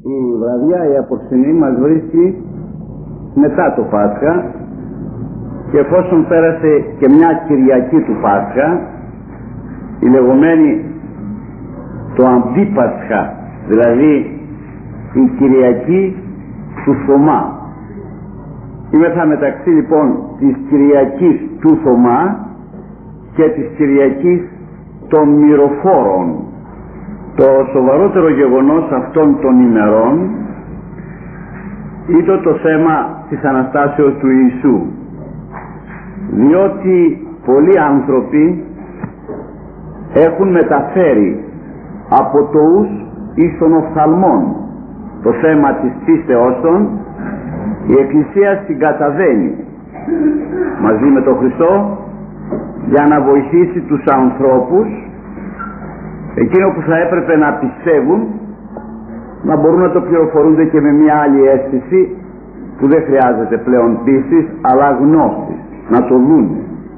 Η βραδιά η απόψινή μας βρίσκει μετά το Πάσχα, και εφόσον πέρασε και μια Κυριακή του Πάσχα, η λεγόμενη το Αντίπασχα, δηλαδή η Κυριακή του Θωμά. Είμεθα μεταξύ λοιπόν της Κυριακής του Θωμά και της Κυριακής των Μυροφόρων. Το σοβαρότερο γεγονός αυτών των ημερών ήταν το θέμα της Αναστάσεως του Ιησού, διότι πολλοί άνθρωποι έχουν μεταφέρει από το ους εις των οφθαλμών το θέμα της πίστεώς των. Η Εκκλησία συγκαταβαίνει μαζί με τον Χριστό για να βοηθήσει τους ανθρώπους εκείνο που θα έπρεπε να πιστεύουν, να μπορούν να το πληροφορούνται και με μια άλλη αίσθηση που δεν χρειάζεται πλέον πίστης αλλά γνώσης, να το δουν.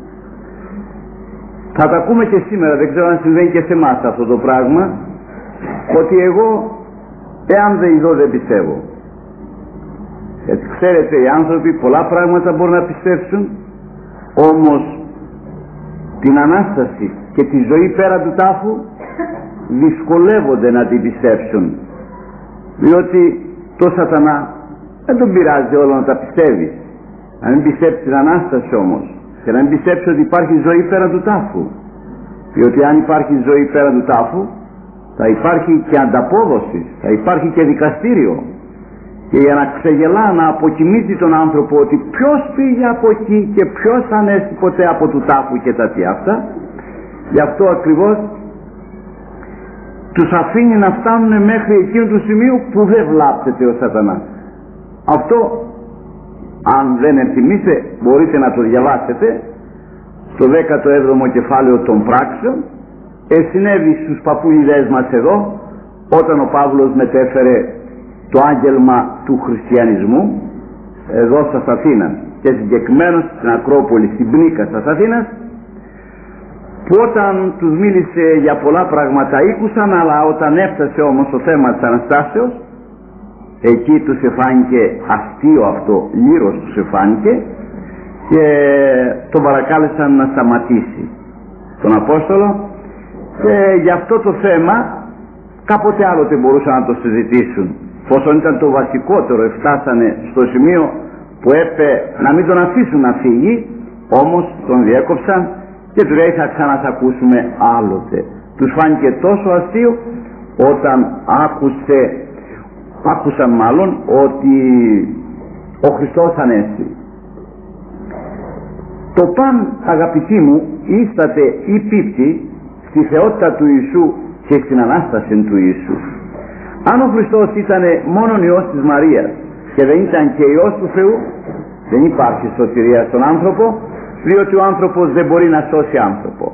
Θα τα ακούμε και σήμερα, δεν ξέρω αν συμβαίνει και σε εμάς αυτό το πράγμα, ότι εγώ εάν δεν ειδώ δεν πιστεύω. Γιατί ξέρετε, οι άνθρωποι πολλά πράγματα μπορούν να πιστέψουν, όμως την Ανάσταση και τη ζωή πέρα του τάφου δυσκολεύονται να την πιστέψουν, διότι το Σατανά δεν τον πειράζει όλο να τα πιστεύει. Να μην πιστέψει την Ανάσταση όμως, και να μην πιστέψει ότι υπάρχει ζωή πέρα του τάφου, διότι αν υπάρχει ζωή πέρα του τάφου θα υπάρχει και ανταπόδοση, θα υπάρχει και δικαστήριο, και για να ξεγελά, να αποκοιμήσει τον άνθρωπο ότι ποιος πήγε από εκεί και ποιος ανέστη ποτέ από του τάφου και τα τι αυτά, γι' αυτό ακριβώς τους αφήνει να φτάνουν μέχρι εκείνο του σημείου που δεν βλάπτεται ο Σατανάς. Αυτό, αν δεν ενθυμίστε, μπορείτε να το διαβάσετε στο 17ο κεφάλαιο των πράξεων. Συνέβη στους παππούλιδες μας εδώ, όταν ο Παύλος μετέφερε το άγγελμα του χριστιανισμού εδώ στα Αθήνας, και συγκεκριμένως στην Ακρόπολη, στην Πνίκα στα Αθήνας, που όταν τους μίλησε για πολλά πράγματα ήκουσαν, αλλά όταν έφτασε όμως το θέμα της Αναστάσεως, εκεί τους εφάνηκε αστείο αυτό, λύρος τους εφάνηκε, και τον παρακάλεσαν να σταματήσει τον Απόστολο, και για αυτό το θέμα κάποτε άλλοτε μπορούσαν να το συζητήσουν. Πόσον ήταν το βασικότερο, φτάσανε στο σημείο που έπρεπε να μην τον αφήσουν να φύγει, όμως τον διέκοψαν και του λέει θα ξανασακούσουμε άλλοτε. Τους φάνηκε τόσο αστείο όταν άκουσαν μάλλον ότι ο Χριστός ανέστη. Το παν, αγαπητοί μου, ίσταται ή πίπτη στη θεότητα του Ιησού και στην Ανάσταση του Ιησού. Αν ο Χριστός ήταν μόνον Υιός της Μαρίας και δεν ήταν και Υιός του Θεού, δεν υπάρχει σωτηρία στον άνθρωπο, διότι ο άνθρωπος δεν μπορεί να σώσει άνθρωπο.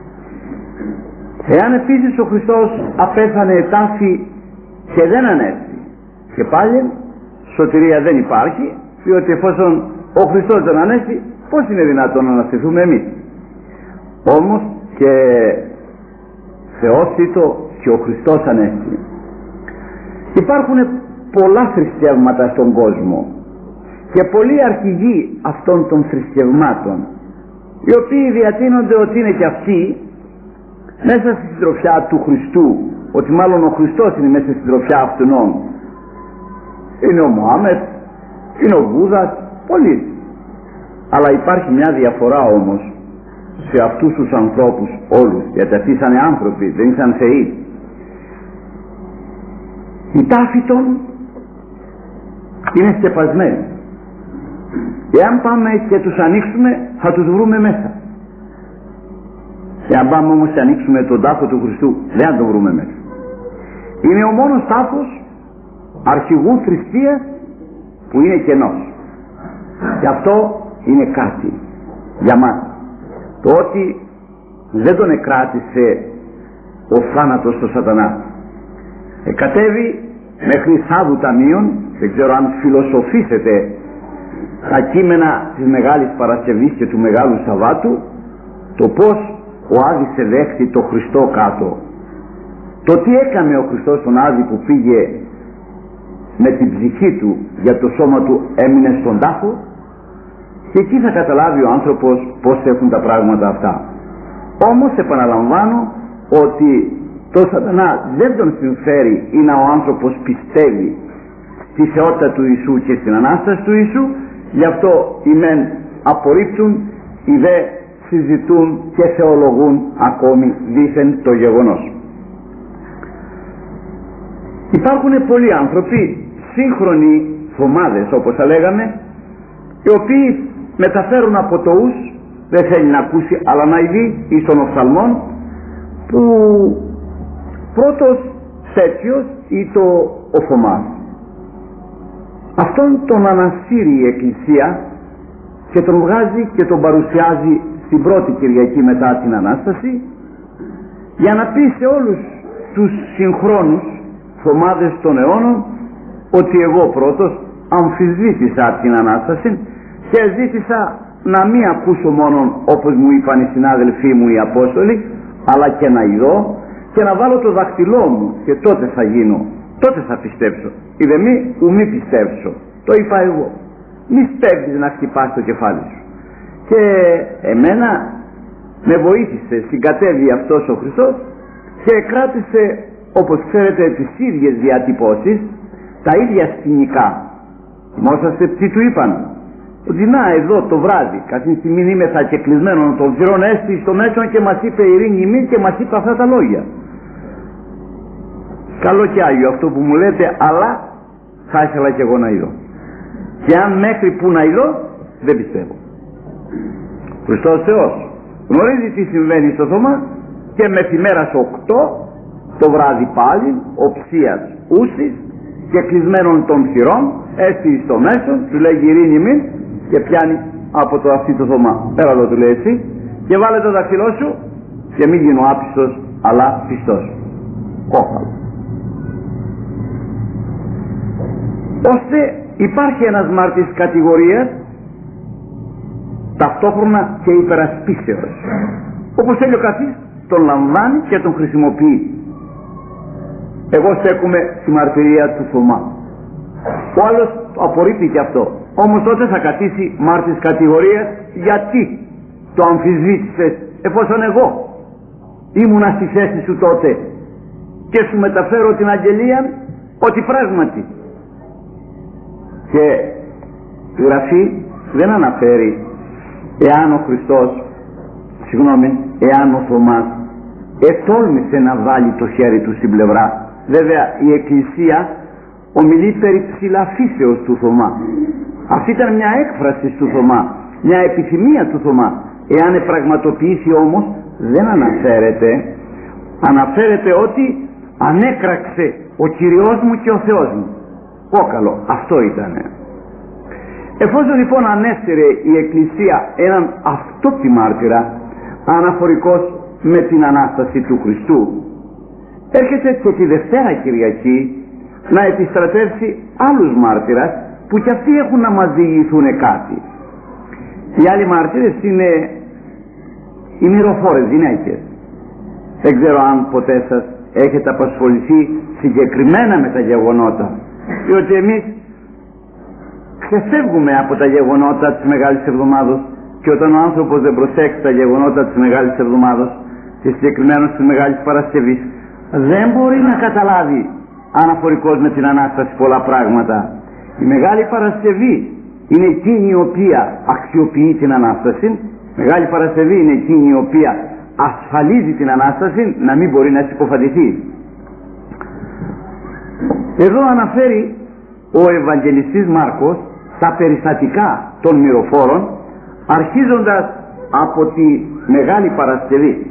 Εάν επίσης ο Χριστός απέθανε τάφη και δεν ανέστη, και πάλι σωτηρία δεν υπάρχει, διότι εφόσον ο Χριστός δεν ανέστη, πώς είναι δυνατόν να αναστηθούμε εμείς? Όμως και Θεός ήτο και ο Χριστός ανέστη. Υπάρχουν πολλά θρησκεύματα στον κόσμο και πολλοί αρχηγοί αυτών των θρησκευμάτων, οι οποίοι διατείνονται ότι είναι και αυτοί μέσα στη συντροφιά του Χριστού, ότι μάλλον ο Χριστός είναι μέσα στη συντροφιά αυτών. Είναι ο Μωάμετ, είναι ο Βούδας, πολλοί. Αλλά υπάρχει μια διαφορά όμως σε αυτούς τους ανθρώπους όλους, γιατί αυτοί ήσαν άνθρωποι, δεν ήσαν θεοί. Οι τάφοι των είναι σκεπασμένοι. Εάν πάμε και τους ανοίξουμε θα τους βρούμε μέσα. Εάν πάμε όμως και ανοίξουμε τον τάφο του Χριστού, δεν θα τον βρούμε μέσα. Είναι ο μόνος τάφος αρχηγού θρησκείας που είναι κενός. Και αυτό είναι κάτι για μας. Το ότι δεν τον εκράτησε ο θάνατος στο Σατανά. Κατέβη μέχρι Σάβου Ταμείων, δεν ξέρω αν φιλοσοφήσετε τα κείμενα της Μεγάλης Παρασκευής και του Μεγάλου Σαββάτου, το πως ο Άδης εδέχθη το Χριστό κάτω. Το τι έκανε ο Χριστός τον Άδη που πήγε με την ψυχή του για το σώμα του έμεινε στον τάφο, και εκεί θα καταλάβει ο άνθρωπος πώς έχουν τα πράγματα αυτά. Όμως επαναλαμβάνω ότι το σατανά δεν τον συμφέρει ή να ο άνθρωπος πιστεύει στη θεότητα του Ιησού και στην Ανάσταση του Ιησού. Γι' αυτό οι μεν απορρίπτουν, οι δε συζητούν και θεολογούν ακόμη δήθεν το γεγονός. Υπάρχουν πολλοί άνθρωποι, σύγχρονοι θωμάδες όπως θα λέγαμε, οι οποίοι μεταφέρουν από το ους, δεν θέλει να ακούσει αλλά να ειδεί εις των οφθαλμών, που πρώτος τέτοιος ή το ο Θωμάς. Αυτόν τον ανασύρει η Εκκλησία και τον βγάζει και τον παρουσιάζει στην πρώτη Κυριακή μετά την Ανάσταση, για να πει σε όλους τους συγχρόνους θωμάδες των αιώνων ότι εγώ πρώτος αμφισβήτησα την Ανάσταση και ζήτησα να μην ακούσω μόνον όπως μου είπαν οι συνάδελφοί μου οι Απόστολοι, αλλά και να ειδώ και να βάλω το δάχτυλό μου, και τότε θα γίνω, τότε θα πιστέψω. Είδε μη πιστέψω, το είπα εγώ. Μη σπέβδεις να χτυπάς το κεφάλι σου. Και εμένα με βοήθησε, συγκατέβη αυτός ο Χριστός και κράτησε, όπως ξέρετε, τις ίδιες διατυπώσεις, τα ίδια σκηνικά. Θυμόσαστε τι του είπαν? Ότι να εδώ το βράδυ κάθε στιγμή είμεθα και κλεισμένον των θυρών έστη στο μέσον και μας είπε ειρήνη ημί και μας είπε αυτά τα λόγια. Καλό και Άγιο αυτό που μου λέτε, αλλά θα ήθελα και εγώ να είδω. Και αν μέχρι που να είδω, δεν πιστεύω. Χριστός Θεός γνωρίζει τι συμβαίνει στο Θωμά και μεθημέρας 8 το βράδυ πάλι, οψίας ούσης και κλεισμένων των θυρών, έστη στο μέσον, του λέγει ειρήνη ημί και πιάνει από το αυτή το Θωμά. Πέρα εδώ του λέει εσύ και βάλε το δαχτυλό σου και μην γίνω άπιστος αλλά πιστός. Κόφαλο. Ώστε υπάρχει ένας μάρτης κατηγορίας ταυτόχρονα και υπερασπίσεως. Όπως θέλει ο καθής τον λαμβάνει και τον χρησιμοποιεί. Εγώ στέκομαι στη μαρτυρία του Θωμά. Ο άλλος το απορρίπτει και αυτό. Όμως τότε θα κατήσει μάρτης κατηγορίας. Γιατί το αμφισβήτησες, εφόσον εγώ ήμουνα στη θέση σου τότε και σου μεταφέρω την αγγελία ότι πράγματι. Και η Γραφή δεν αναφέρει εάν ο Χριστός, εάν ο Θωμάς ετόλμησε να βάλει το χέρι του στην πλευρά. Βέβαια η Εκκλησία ομιλεί περί ψηλαφίσεως του Θωμά. Αυτή ήταν μια έκφραση του Θωμά, μια επιθυμία του Θωμά. Εάν επραγματοποιήσει όμως δεν αναφέρεται. Αναφέρεται ότι ανέκραξε ο Κυριός μου και ο Θεός μου. Κόκαλο, αυτό ήτανε. Εφόσον λοιπόν ανέφερε η Εκκλησία έναν αυτόπτη μάρτυρα αναφορικός με την Ανάσταση του Χριστού, έρχεται και τη Δευτέρα Κυριακή να επιστρατεύσει άλλους μάρτυρας που κι αυτοί έχουν να μας διηγηθούν κάτι. Οι άλλοι μάρτυρες είναι οι μυροφόρες γυναίκες. Δεν ξέρω αν ποτέ σας έχετε απασχοληθεί συγκεκριμένα με τα γεγονότα, διότι εμείς ξεφεύγουμε από τα γεγονότα της Μεγάλης Εβδομάδος, και όταν ο άνθρωπος δεν προσέξει τα γεγονότα της Μεγάλης Εβδομάδος και συγκεκριμένα της Μεγάλης Παρασκευής, δεν μπορεί να καταλάβει αναφορικός με την Ανάσταση πολλά πράγματα. Η Μεγάλη Παρασκευή είναι εκείνη η οποία αξιοποιεί την Ανάσταση. Η Μεγάλη Παρασκευή είναι εκείνη η οποία ασφαλίζει την Ανάσταση να μην μπορεί να συκοφαντηθεί. Εδώ αναφέρει ο Ευαγγελιστής Μάρκος τα περιστατικά των μυροφόρων, αρχίζοντας από τη Μεγάλη Παρασκευή.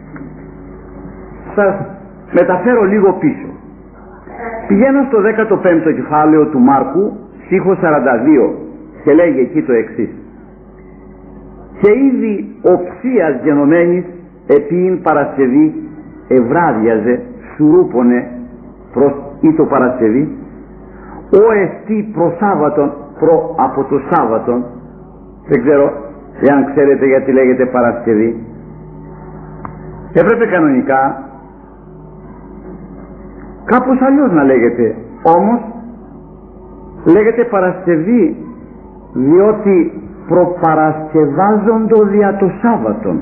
Σας μεταφέρω λίγο πίσω. Πηγαίνω στο 15ο κεφάλαιο του Μάρκου, στίχο 42, και λέγει εκεί το εξής: «Και ήδη οψίας γενομένης επίην Παρασκευή ευράδιαζε, σουρούπονε προς ή το Παρασκευή, ο εστί προ Σάββατον, προ από το Σάββατον». Δεν ξέρω εάν ξέρετε γιατί λέγεται Παρασκευή. Έπρεπε κανονικά κάπως αλλιώς να λέγεται, όμως Λέγεται Παρασκευή διότι προπαρασκευάζοντο δια το Σάββατον.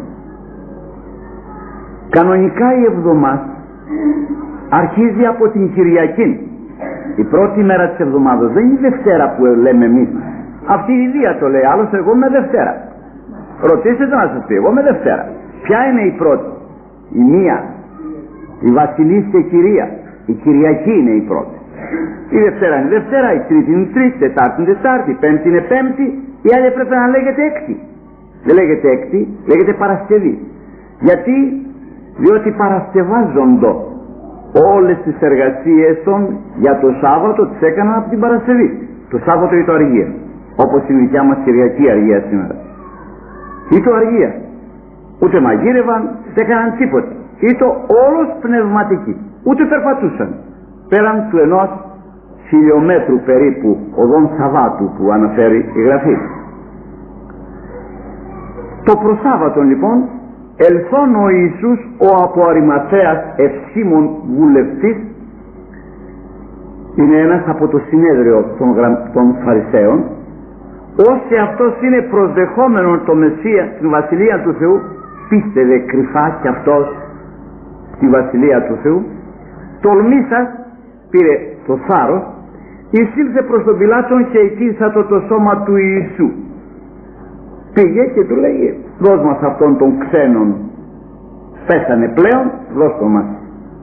Κανονικά η εβδομάδα αρχίζει από την Κυριακή. Η πρώτη μέρα της εβδομάδας δεν είναι η Δευτέρα που λέμε εμείς. Αυτή η Ιδία το λέει, άλλωστε εγώ είμαι Δευτέρα. Ρωτήσετε να σας πει, εγώ είμαι Δευτέρα. Ποια είναι η πρώτη? Η μία, η Βασιλής και Κυρία. Η Κυριακή είναι η πρώτη. Η Δευτέρα είναι Δευτέρα, η Τρίτη είναι Τρίτη, Τετάρτη είναι Τετάρτη, Πέμπτη είναι Πέμπτη, η άλλη έπρεπε να λέγεται Έκτη. Δεν λέγεται Έκτη, λέγεται Παρασκευή. Γιατί? Διότι παρασκευάζοντο όλες τις εργασίες των για το Σάββατο τις έκαναν από την Παρασκευή. Το Σάββατο ή το αργία, όπως η δικιά μας Κυριακή αργία σήμερα. Ή το αργία, ούτε μαγείρευαν, δεν έκαναν τίποτα. Ή το όλος πνευματική, ούτε περπατούσαν. Πέραν του 1 χιλιόμετρου περίπου οδών Σαββάτου που αναφέρει η Γραφή. Το προσάββατον λοιπόν ελθόν ο Ιησούς ο από Αριμαθέας ευσήμων βουλευτής, είναι ένας από το συνέδριο των Φαρισαίων, ώστε αυτός είναι προσδεχόμενον το Μεσσία στην Βασιλεία του Θεού, πίστευε κρυφά κι αυτός στη Βασιλεία του Θεού, τολμήσας πήρε το θάρρος, εισήλθε προς τον Πιλάτον και ετήσατο το σώμα του Ιησού. Πήγε και του λέγει, δώσ' μας αυτόν τον ξένον, πέθανε πλέον, δώσ' το μας.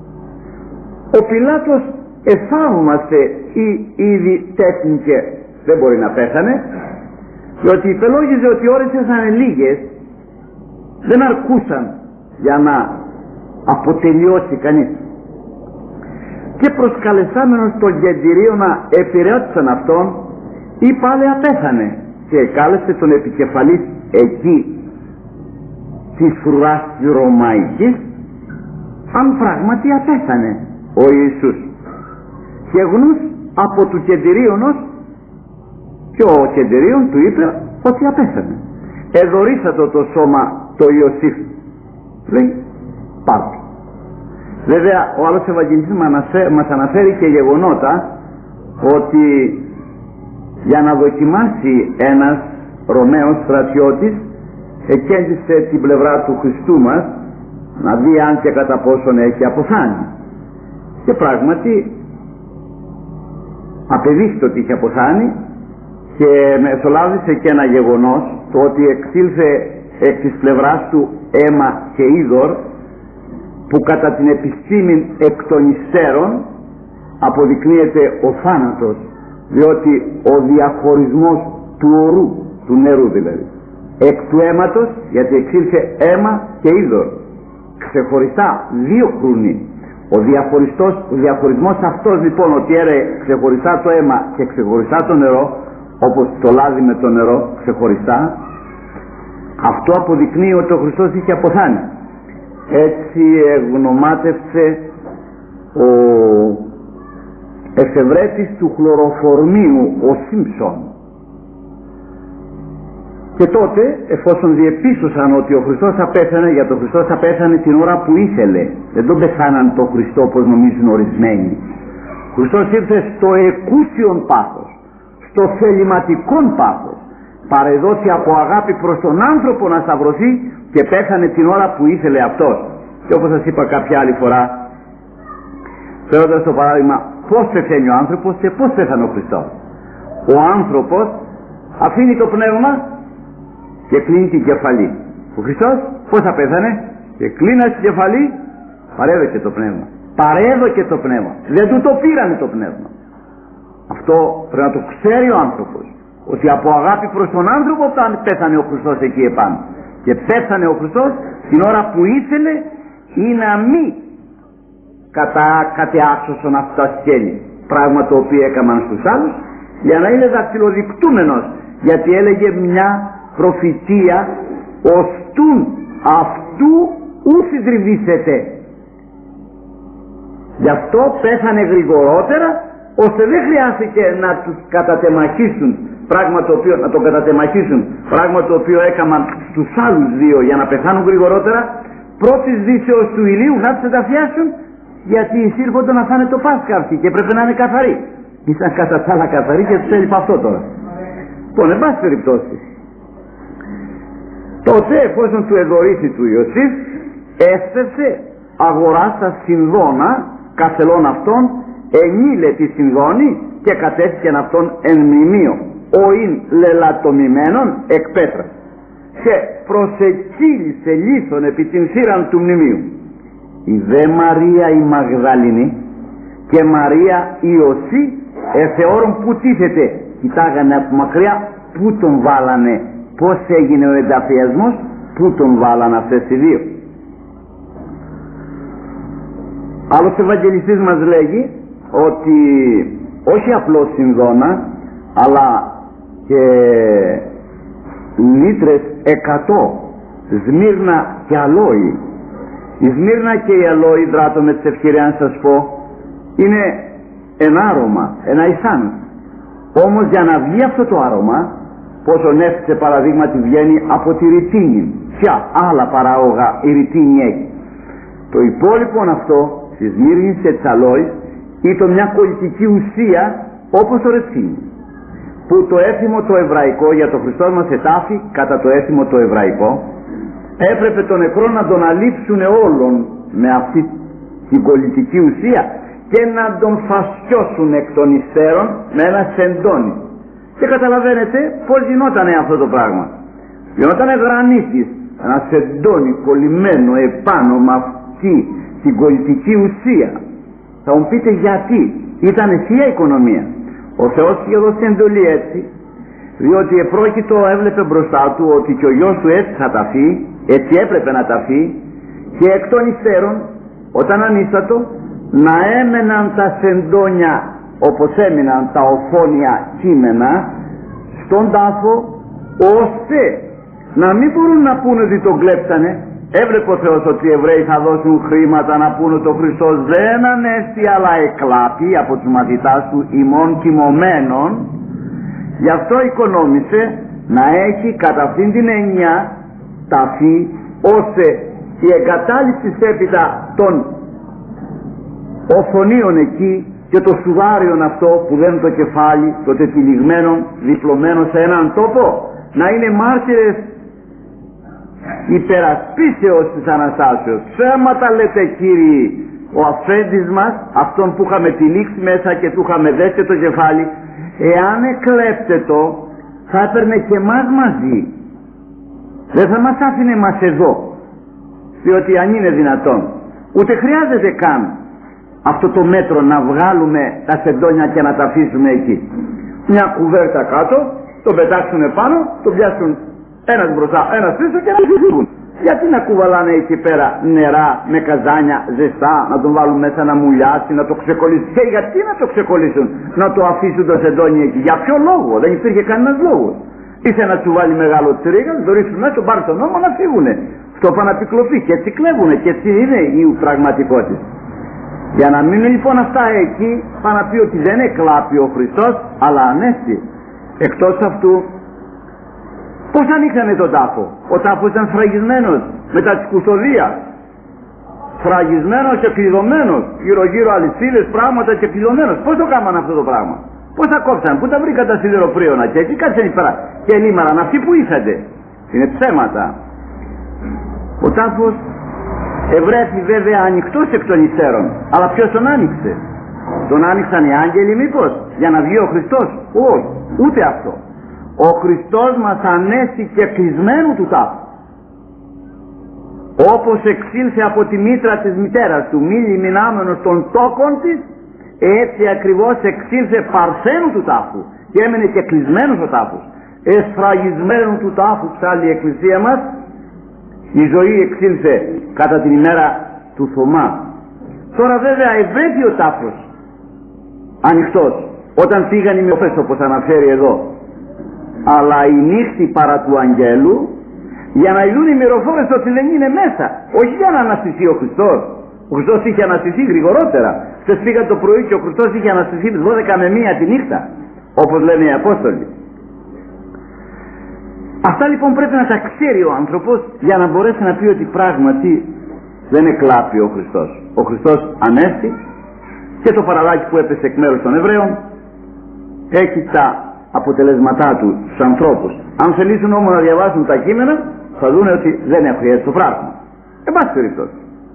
Ο Πιλάτος εφάβμασε ή ήδη τέχνηκε, δεν μπορεί να πέθανε, διότι υπελόγιζε ότι οι ώρες ήταν λίγες, δεν αρκούσαν για να αποτελειώσει κανείς. Και προσκαλεσάμενος των κεντηρίων να επηρεώτησαν αυτόν, ή πάλι απέθανε, και κάλεσε τον επικεφαλής εκεί της φρουράς της Ρωμαϊκής αν πράγματι απέθανε ο Ιησούς. Και γνούς από του κεντηρίωνος, και ο κεντηρίων του είπε ότι απέθανε. Εδωρήσατο το σώμα το Ιωσήφ, λέει πάρτε. Βέβαια ο άλλος Ευαγγελιστής μας αναφέρει και γεγονότα ότι για να δοκιμάσει ένας Ρωμαίος στρατιώτης εκέντησε την πλευρά του Χριστού μας να δει αν και κατά πόσον έχει αποθάνει. Και πράγματι απεδείχθη ότι είχε αποθάνει και μεσολάβησε και ένα γεγονός, το ότι εξήλθε εκ της πλευράς του αίμα και είδωρ, που κατά την επιστήμη εκ των υστέρων αποδεικνύεται ο θάνατος, διότι ο διαχωρισμός του ορού, του νερού δηλαδή, εκ του αίματος, γιατί εξήλθε αίμα και είδωρ, ξεχωριστά δύο κρουνοί. Ο διαχωρισμός αυτός λοιπόν, ότι έρεε ξεχωριστά το αίμα και ξεχωριστά το νερό, όπως το λάδι με το νερό ξεχωριστά, αυτό αποδεικνύει ότι ο Χριστός είχε αποθάνει. Έτσι εγνωμάτευσε ο εφευρέτης του χλωροφορμίου, ο Σίμψον. Και τότε, εφόσον διεπίστωσαν ότι ο Χριστός απέθανε, για τον Χριστός απέθανε την ώρα που ήθελε, δεν τον πεθάναν τον Χριστό όπως νομίζουν ορισμένοι. Ο Χριστός ήρθε στο εκούσιον πάθος, στο θεληματικόν πάθος, παρεδόθη από αγάπη προς τον άνθρωπο να σταυρωθεί και πέθανε την ώρα που ήθελε αυτός. Και όπως σας είπα κάποια άλλη φορά, φέροντας το παράδειγμα πώς πεθαίνει ο άνθρωπος και πώς πέθανε ο Χριστός. Ο άνθρωπος αφήνει το πνεύμα και κλείνει την κεφαλή. Ο Χριστός πώς θα πέθανε? Και κλείνας την κεφαλή, παρέδωκε το πνεύμα. Παρέδωκε το πνεύμα. Δεν του το πήρανε το πνεύμα. Αυτό πρέπει να το ξέρει ο άνθρωπος, ότι από αγάπη προς τον άνθρωπο πέθανε ο Χριστός εκεί επάνω. Και πέθανε ο Χριστός την ώρα που ήθελε ή να μη κατεάξωσον αυτά τα σκέλη. Πράγμα το οποίο έκαναν στους άλλους για να είναι δακτυλοδεικτούμενος, γιατί έλεγε μια προφητεία, ωστούν αυτού ου συντριβήσετε. Γι' αυτό πέθανε γρηγορότερα, ώστε δεν χρειάστηκε να τους κατατεμαχίσουν, πράγμα το οποίο, να τον κατατεμαχίσουν, πράγμα το οποίο έκαναν στους άλλους δύο για να πεθάνουν γρηγορότερα. Πρώτης δύσεως του ηλίου να τους ενταφιάσουν, γιατί εισήρχονται να φάνε το Πάσχα αυτοί και πρέπει να είναι καθαροί. Ήταν κατά τα άλλα καθαροί και τους έλειπε αυτό τώρα. Λοιπόν, εν πάση περιπτώσει, τότε εφόσον του εδωρήθη του Ιωσήφ, έστεσε αγορά στα Συνδώνα κασελών αυτών, ενήλε τη Συνδώνη και κατέστηκεν αυτόν εν μνημείο, οήν λελατομημένον εκ πέτρα, και προσεκύλησε λίθον επί την θύραν του μνημείου. Η δε Μαρία η Μαγδαληνή και Μαρία η Ιωσή εθεώρων που τίθεται, κοιτάγανε από μακριά πού τον βάλανε, πως έγινε ο ενταφιασμός, πού τον βάλανε αυτές οι δύο. Άλλος Ευαγγελιστής μας λέγει ότι όχι απλώς Συνδώνα, αλλά και λίτρες 100 Σμύρνα και αλόη. Η Σμύρνα και η αλόη, δράτω με τις ευκαιρία να σας πω, είναι ένα άρωμα, ένα ισάν. Όμως για να βγει αυτό το άρωμα, πόσο έφτιαξε παραδείγματι βγαίνει από τη ρητίνη. Ποια άλλα παράγωγα η ρητίνη έχει. Το υπόλοιπο αυτό της Σμύρνης και της αλόης ήταν μια κολλητική ουσία όπως το ρετίνη, που το έθιμο το εβραϊκό, για το Χριστό μας ετάφη κατά το έθιμο το εβραϊκό, έπρεπε τον νεκρό να τον αλείψουν όλων με αυτή την κολλητική ουσία και να τον φασιώσουν εκ των υστέρων με ένα σεντόνι. Και καταλαβαίνετε πως γινότανε αυτό το πράγμα. Γινότανε γρανίτης, ένα σεντόνι κολλημένο επάνω με αυτή την κολλητική ουσία. Θα μου πείτε γιατί? Ήταν θεία οικονομία. Ο Θεός είχε δώσει εντολή έτσι, διότι επρόκειτο έβλεπε μπροστά του ότι και ο γιος του έτσι θα ταφεί, έτσι έπρεπε να ταφεί, και εκ των υστέρων όταν ανίστατο να έμεναν τα σεντόνια όπως έμειναν τα οθόνια κείμενα στον τάφο, ώστε να μην μπορούν να πούνε ότι τον κλέψανε. Έβλεπε ο Θεός ότι οι Εβραίοι θα δώσουν χρήματα να πούνε ότι ο Χριστός δεν ανέστη αλλά εκλάπη από τους μαθητάς του ημών κοιμωμένων. Γι' αυτό οικονόμησε να έχει κατά αυτήν την έννοια ταφή, ώστε η εγκατάλειψη έπειτα των οθονίων εκεί και το σουδάριον αυτό που δεν είναι το κεφάλι, το τετυλιγμένο, διπλωμένο σε έναν τόπο, να είναι μάρτυρες υπερασπίσεως της Αναστάσεως. Ψέματα λέτε κύριοι, ο αφέντης μας, αυτόν που είχαμε τυλίξει μέσα και του είχαμε δέσει το κεφάλι, εάν εκλέπτετο θα έπαιρνε και εμάς μαζί, δεν θα μας άφηνε μας εδώ, διότι αν είναι δυνατόν ούτε χρειάζεται καν αυτό το μέτρο να βγάλουμε τα σεντόνια και να τα αφήσουμε εκεί. Μια κουβέρτα κάτω, το πετάξουν πάνω, το πιάσουν ένας μπροστά, ένας πίσω και να φύγουν. Γιατί να κουβαλάνε εκεί πέρα νερά με καζάνια ζεστά, να τον βάλουν μέσα να μουλιάσει, να το ξεκολλήσουν? Και γιατί να το ξεκολλήσουν, να το αφήσουν το σεντόνι εκεί? Για ποιο λόγο? Δεν υπήρχε κανένας λόγος. Ήρθε να του βάλει μεγάλο τρίγα, το ρίξουν μέσα, πάρει τον νόμο να φύγουνε. Στο παναπικλωθεί και έτσι κλέβουνε και έτσι είναι η πραγματικότητα. Για να μείνουν λοιπόν αυτά εκεί, πάνε να πει ότι δεν εκλάπει ο Χριστός, αλλά ανέστη. Εκτός αυτού, πώς ανοίξανε τον τάφο? Ο τάφος ήταν σφραγισμένος μετά τη κουστοδία. Σφραγισμένος και κλειδωμένος, γύρω γύρω αλυσίδες, πράγματα και κλειδωμένος. Πώς το κάμανε αυτό το πράγμα? Πώς τα κόψαν? Πού τα βρήκαν τα σιδεροπρίωνα? Και εκεί κάτσαν πέρα και λίμαραν αυτοί που ήσαντε. Είναι ψέματα. Ο τάφος ευρέθη βέβαια ανοιχτός εκ των υστέρων, αλλά ποιος τον άνοιξε? Τον άνοιξαν οι άγγελοι μήπως για να βγει ο Χριστός? Όχι, ούτε αυτό. Ο Χριστός μας ανέστη και κλεισμένου του τάφου, όπως εξήλθε από τη μήτρα της μητέρας του, μη λιμινάμενος των τόκων της, έτσι ακριβώς εξήλθε παρθένου του τάφου και έμενε και κλεισμένος ο τάφος. Εσφραγισμένου του τάφου, ψάλλει η Εκκλησία μας, η ζωή εξήλθε κατά την ημέρα του Θωμά. Τώρα βέβαια ευρέθη ο τάφος ανοιχτός όταν φύγαν οι μυοφές, όπως αναφέρει εδώ, αλλά η νύχτη παρά του αγγέλου, για να ειδούν οι μυροφόρες ότι δεν είναι μέσα, όχι για να αναστηθεί ο Χριστός. Ο Χριστός είχε αναστηθεί γρηγορότερα. Χθες πήγαν το πρωί και ο Χριστός είχε αναστηθεί 12 με 1 τη νύχτα, όπως λένε οι Απόστολοι. Αυτά λοιπόν πρέπει να τα ξέρει ο άνθρωπος για να μπορέσει να πει ότι πράγματι δεν εκλάπει ο Χριστός. Ο Χριστός ανέστη και το παραλάκι που έπεσε εκ μέρους των Εβραίων έχει τα αποτελέσματά του στους ανθρώπους. Αν θελήσουν όμως να διαβάσουν τα κείμενα, θα δουν ότι δεν έχει έτσι το πράγμα. Εν πάση περιπτώσει,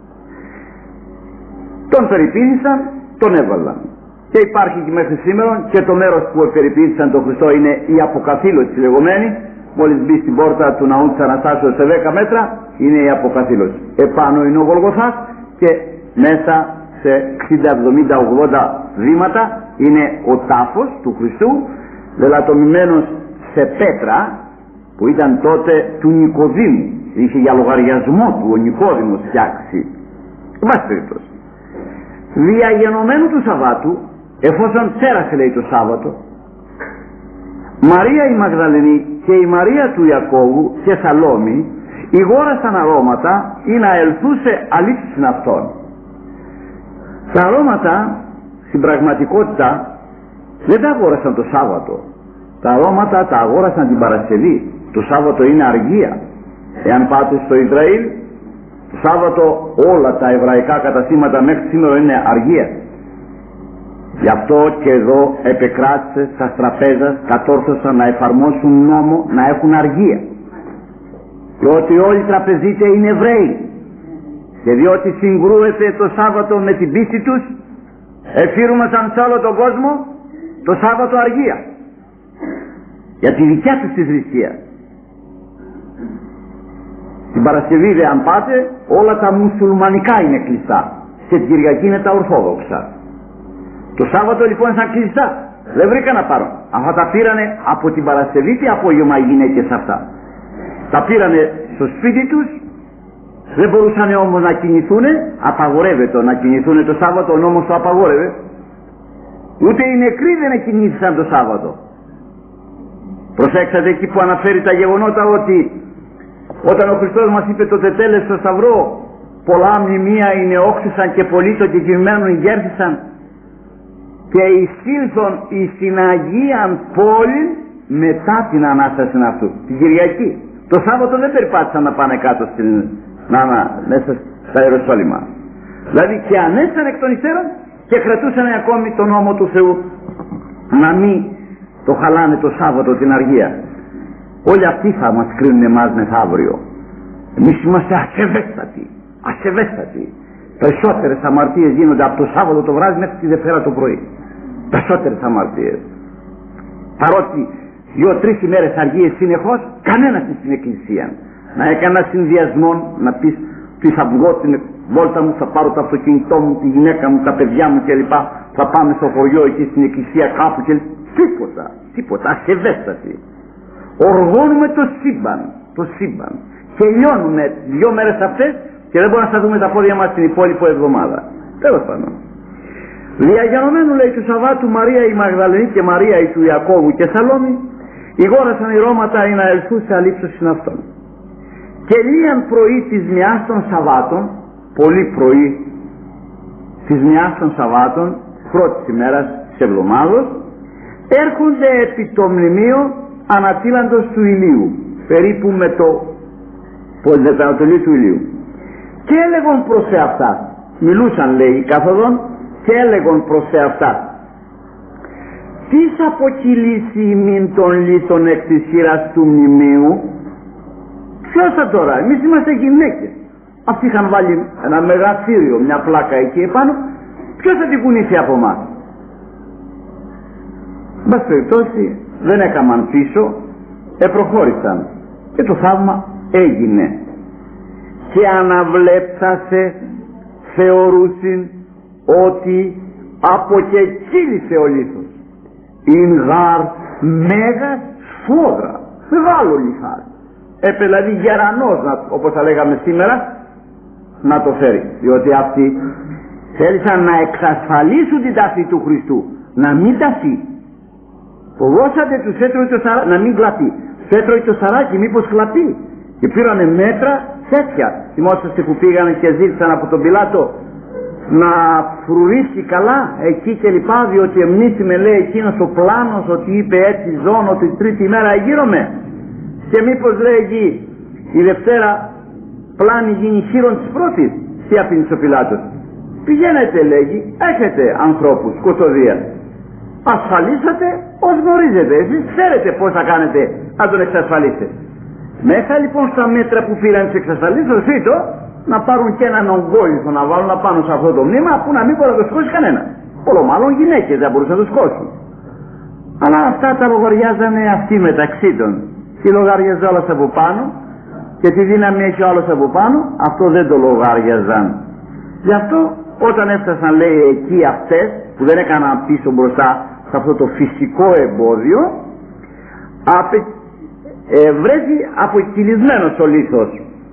τον περιποίησαν, τον έβαλαν. Και υπάρχει και μέχρι σήμερα, και το μέρος που περιποίησαν τον Χριστό είναι η αποκαθήλωση λεγόμενη. Μόλις μπει στην πόρτα του ναού της Αναστάσεως σε 10 μέτρα, είναι η αποκαθήλωση. Επάνω είναι ο Γολγοθάς και μέσα σε 60-70-80 βήματα είναι ο τάφος του Χριστού, λελατομημένος σε πέτρα, που ήταν τότε του Νικοδήμου. Είχε για λογαριασμό του ο Νικόδημος φτιάξει. Εν πάση περιπτώσει, διαγενωμένου του Σαββάτου, εφόσον πέρασε λέει το Σάββατο, Μαρία η Μαγδαληνή και η Μαρία του Ιακώβου και Σαλόμη ηγόρασαν αρώματα ή να ελθούσε αλήθισιν αυτών. Τα αρώματα στην πραγματικότητα δεν τα αγόρασαν το Σάββατο. Τα αρώματα τα αγόρασαν την Παρασκευή. Το Σάββατο είναι αργία. Εάν πάτε στο Ισραήλ, το Σάββατο όλα τα εβραϊκά καταστήματα μέχρι σήμερα είναι αργία. Γι' αυτό και εδώ επεκράτησε στα τραπέζα, κατόρθωσαν να εφαρμόσουν νόμο να έχουν αργία. Και ότι όλοι οι τραπεζίτες είναι Εβραίοι. Και διότι συγκρούεται το Σάββατο με την πίστη τους, εφήρμασαν σε όλο τον κόσμο το Σάββατο αργία. Για τη δικιά τους τη θρησκεία. Την Παρασκευή δε αν πάτε, όλα τα μουσουλμανικά είναι κλειστά. Και την Κυριακή είναι τα Ορθόδοξα. Το Σάββατο λοιπόν ήταν κλειστά. Δεν βρήκαν να πάρουν. Αυτά τα πήρανε από την Παρασκευή και απόγευμα οι γυναίκες αυτά. Τα πήρανε στο σπίτι τους. Δεν μπορούσαν όμως να κινηθούν. Απαγορεύεται να κινηθούν το Σάββατο, ο νόμος το απαγόρευε. Ούτε οι νεκροί δεν κινήθησαν το Σάββατο. Προσέξατε εκεί που αναφέρει τα γεγονότα ότι όταν ο Χριστός μας είπε το τετέλες στο Σταυρό, πολλά μνημεία είναι όξισαν και πολλοί το κεκοιμένου γέρθησαν και εισήλθον εις την Αγίαν πόλη μετά την Ανάσταση αυτού, την Κυριακή. Το Σάββατο δεν περπάτησαν να πάνε κάτω μέσα στα Ιεροσόλυμα. Δηλαδή και ανέσαν εκ των υστέρων και κρατούσαν ακόμη τον νόμο του Θεού να μην το χαλάνε το Σάββατο την αργία. Όλοι αυτοί θα μας κρίνουν εμάς μεθαύριο. Εμείς είμαστε ασεβέστατοι. Περισσότερες αμαρτίες γίνονται από το Σάββατο το βράδυ μέχρι τη Δευτέρα το πρωί. Περισσότερες αμαρτίες. Παρότι 2-3 ημέρες αργίες συνεχώς, κανένας στην εκκλησία. Να έκανα συνδυασμό, να πεις τι θα βγω την βόλτα μου, θα πάρω το αυτοκίνητό μου, τη γυναίκα μου, τα παιδιά μου κλπ. Θα πάμε στο χωριό εκεί στην εκκλησία κάπου και τίποτα, ασεβέστατοι. Οργώνουμε το σύμπαν και λιώνουμε 2 μέρες αυτές και δεν μπορούμε να σταθούμε τα πόδια μας την υπόλοιπη εβδομάδα. Τέλος πάντων, διαγενωμένου λέει του Σαββάτου Μαρία η Μαγδαληνή και Μαρία η του Ιακώβου και Σαλόμη ηγόρασαν ηρώματα ή να ελθούσε αλήψωσιν αυτών. Και λίαν πρωί της μιας των Σαββάτων, πολύ πρωί της μιας των Σαββάτων, πρώτης ημέρας της εβδομάδος, έρχονται επί το μνημείο ανατίλαντος του ηλίου, περίπου με το Ανατολή του ηλίου. Και έλεγον προς εαυτά, μιλούσαν λέει καθοδόν, και έλεγον προς εαυτά, τις αποκυλήσει ημίν των λύθων εκ της χείρας του μνημείου. Ποιος θα τώρα, εμείς είμαστε γυναίκες. Αυτοί είχαν βάλει ένα μεγαθύριο, μια πλάκα εκεί επάνω. Ποιος θα την κουνήσει από εμάς? Μπας περιπτώσει δεν έκαναν πίσω, προχώρησαν και το θαύμα έγινε. Και αναβλέψασε θεωρούσιν ότι αποκεκύλησε ο λίθος. Είναι γάρ μέγας σφόδρα, μεγάλο λιθάρι. Δηλαδή γερανός, όπως θα λέγαμε σήμερα, να το φέρει. Διότι αυτοί θέλησαν να εξασφαλίσουν την ταφή του Χριστού, να μην ταφεί. Φοβόσατε τους έτρωγε το σαράκι, να μην κλαπεί. Τους έτρωγε το σαράκι, μήπως κλαπεί. Και πήρανε μέτρα τέτοια. Θυμόσαστε που πήγανε και ζήτησαν από τον Πιλάτο να φρουρήσει καλά εκεί και λοιπά, διότι εμνήσιμε λέει εκείνος ο πλάνος ότι είπε έτσι ζώνω την τρίτη μέρα εγείρομαι. Και μήπως λέει εκεί η Δευτέρα πλάνη γίνει χείρον της πρώτης. Τι αφήνει ο Πιλάτος? Πηγαίνετε λέγει, έχετε ανθρώπους, κοσοδία. ασφαλίσατε ως γνωρίζετε. Εσείς ξέρετε πώς θα κάνετε να τον εξασφαλίσετε. Μέσα λοιπόν στα μέτρα που πήραν τις εξασφαλίσεις ήτο να πάρουν και έναν ογκόλιθο να βάλουν πάνω σε αυτό το μνήμα που να μην μπορεί να το σηκώσει κανένα. Όλο μάλλον γυναίκες δεν μπορούσαν να το σηκώσουν. Αλλά αυτά τα λογαριάζανε αυτοί μεταξύ των. Τι λογάριαζε όλος από πάνω και τι δύναμη έχει ο άλλος από πάνω, αυτό δεν το λογάριαζαν. Γι' αυτό όταν έφτασαν λέει εκεί αυτές που δεν έκαναν πίσω μπροστά σε αυτό το φυσικό εμπόδιο, βρέθη αποκυλισμένος ο λίθος.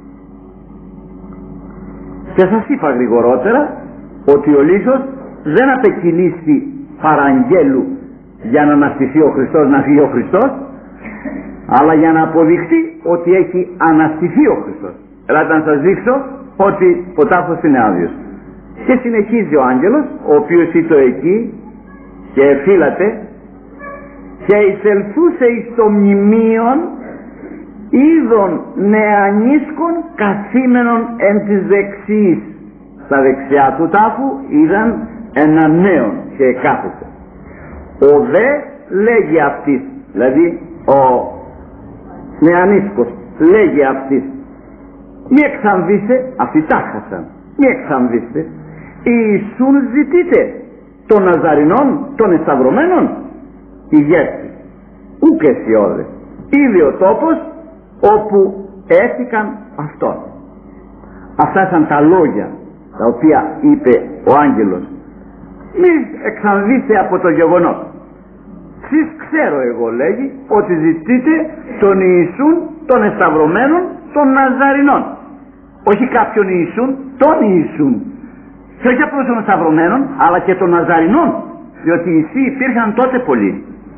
Και σας είπα γρηγορότερα ότι ο λίθος δεν απεκυλίστη παραγγέλου για να αναστηθεί ο Χριστός, να φύγει ο Χριστός, αλλά για να αποδειχθεί ότι έχει αναστηθεί ο Χριστός. Ελάτε να σας δείξω ότι ο τάφος είναι άδειος. Και συνεχίζει ο άγγελος, ο οποίος ήταν εκεί και εφύλατε, και εισελθούσε εις το μνημείον είδων νεανίσκων καθήμενον εν της δεξιής. Στα δεξιά του τάφου είδαν ένα νέον και κάθεται. Ο δε λέγει αυτής, δηλαδή ο νεανίσκος λέγει αυτής, μη εξαμβήστε, αυτοί τάχασαν, μη εξαμβήστε, Ιησούν ζητείτε των Ναζαρινών, των εσταυρωμένων, ηγέτη, ούκ αισιόδε, είδε ο τόπος όπου έθηκαν αυτόν. Αυτά ήταν τα λόγια τα οποία είπε ο άγγελος. Μη εξαμβήστε από το γεγονός. Σεις ξέρω εγώ, λέγει, ότι ζητείτε τον Ιησούν των εσταυρωμένων των Ναζαρινών. Όχι κάποιον Ιησούν, τον Ιησούν. Και όχι απλώς των εσταυρωμένων, αλλά και των Ναζαρινών, διότι οι Ιησοί υπήρχαν τότε πολλοί.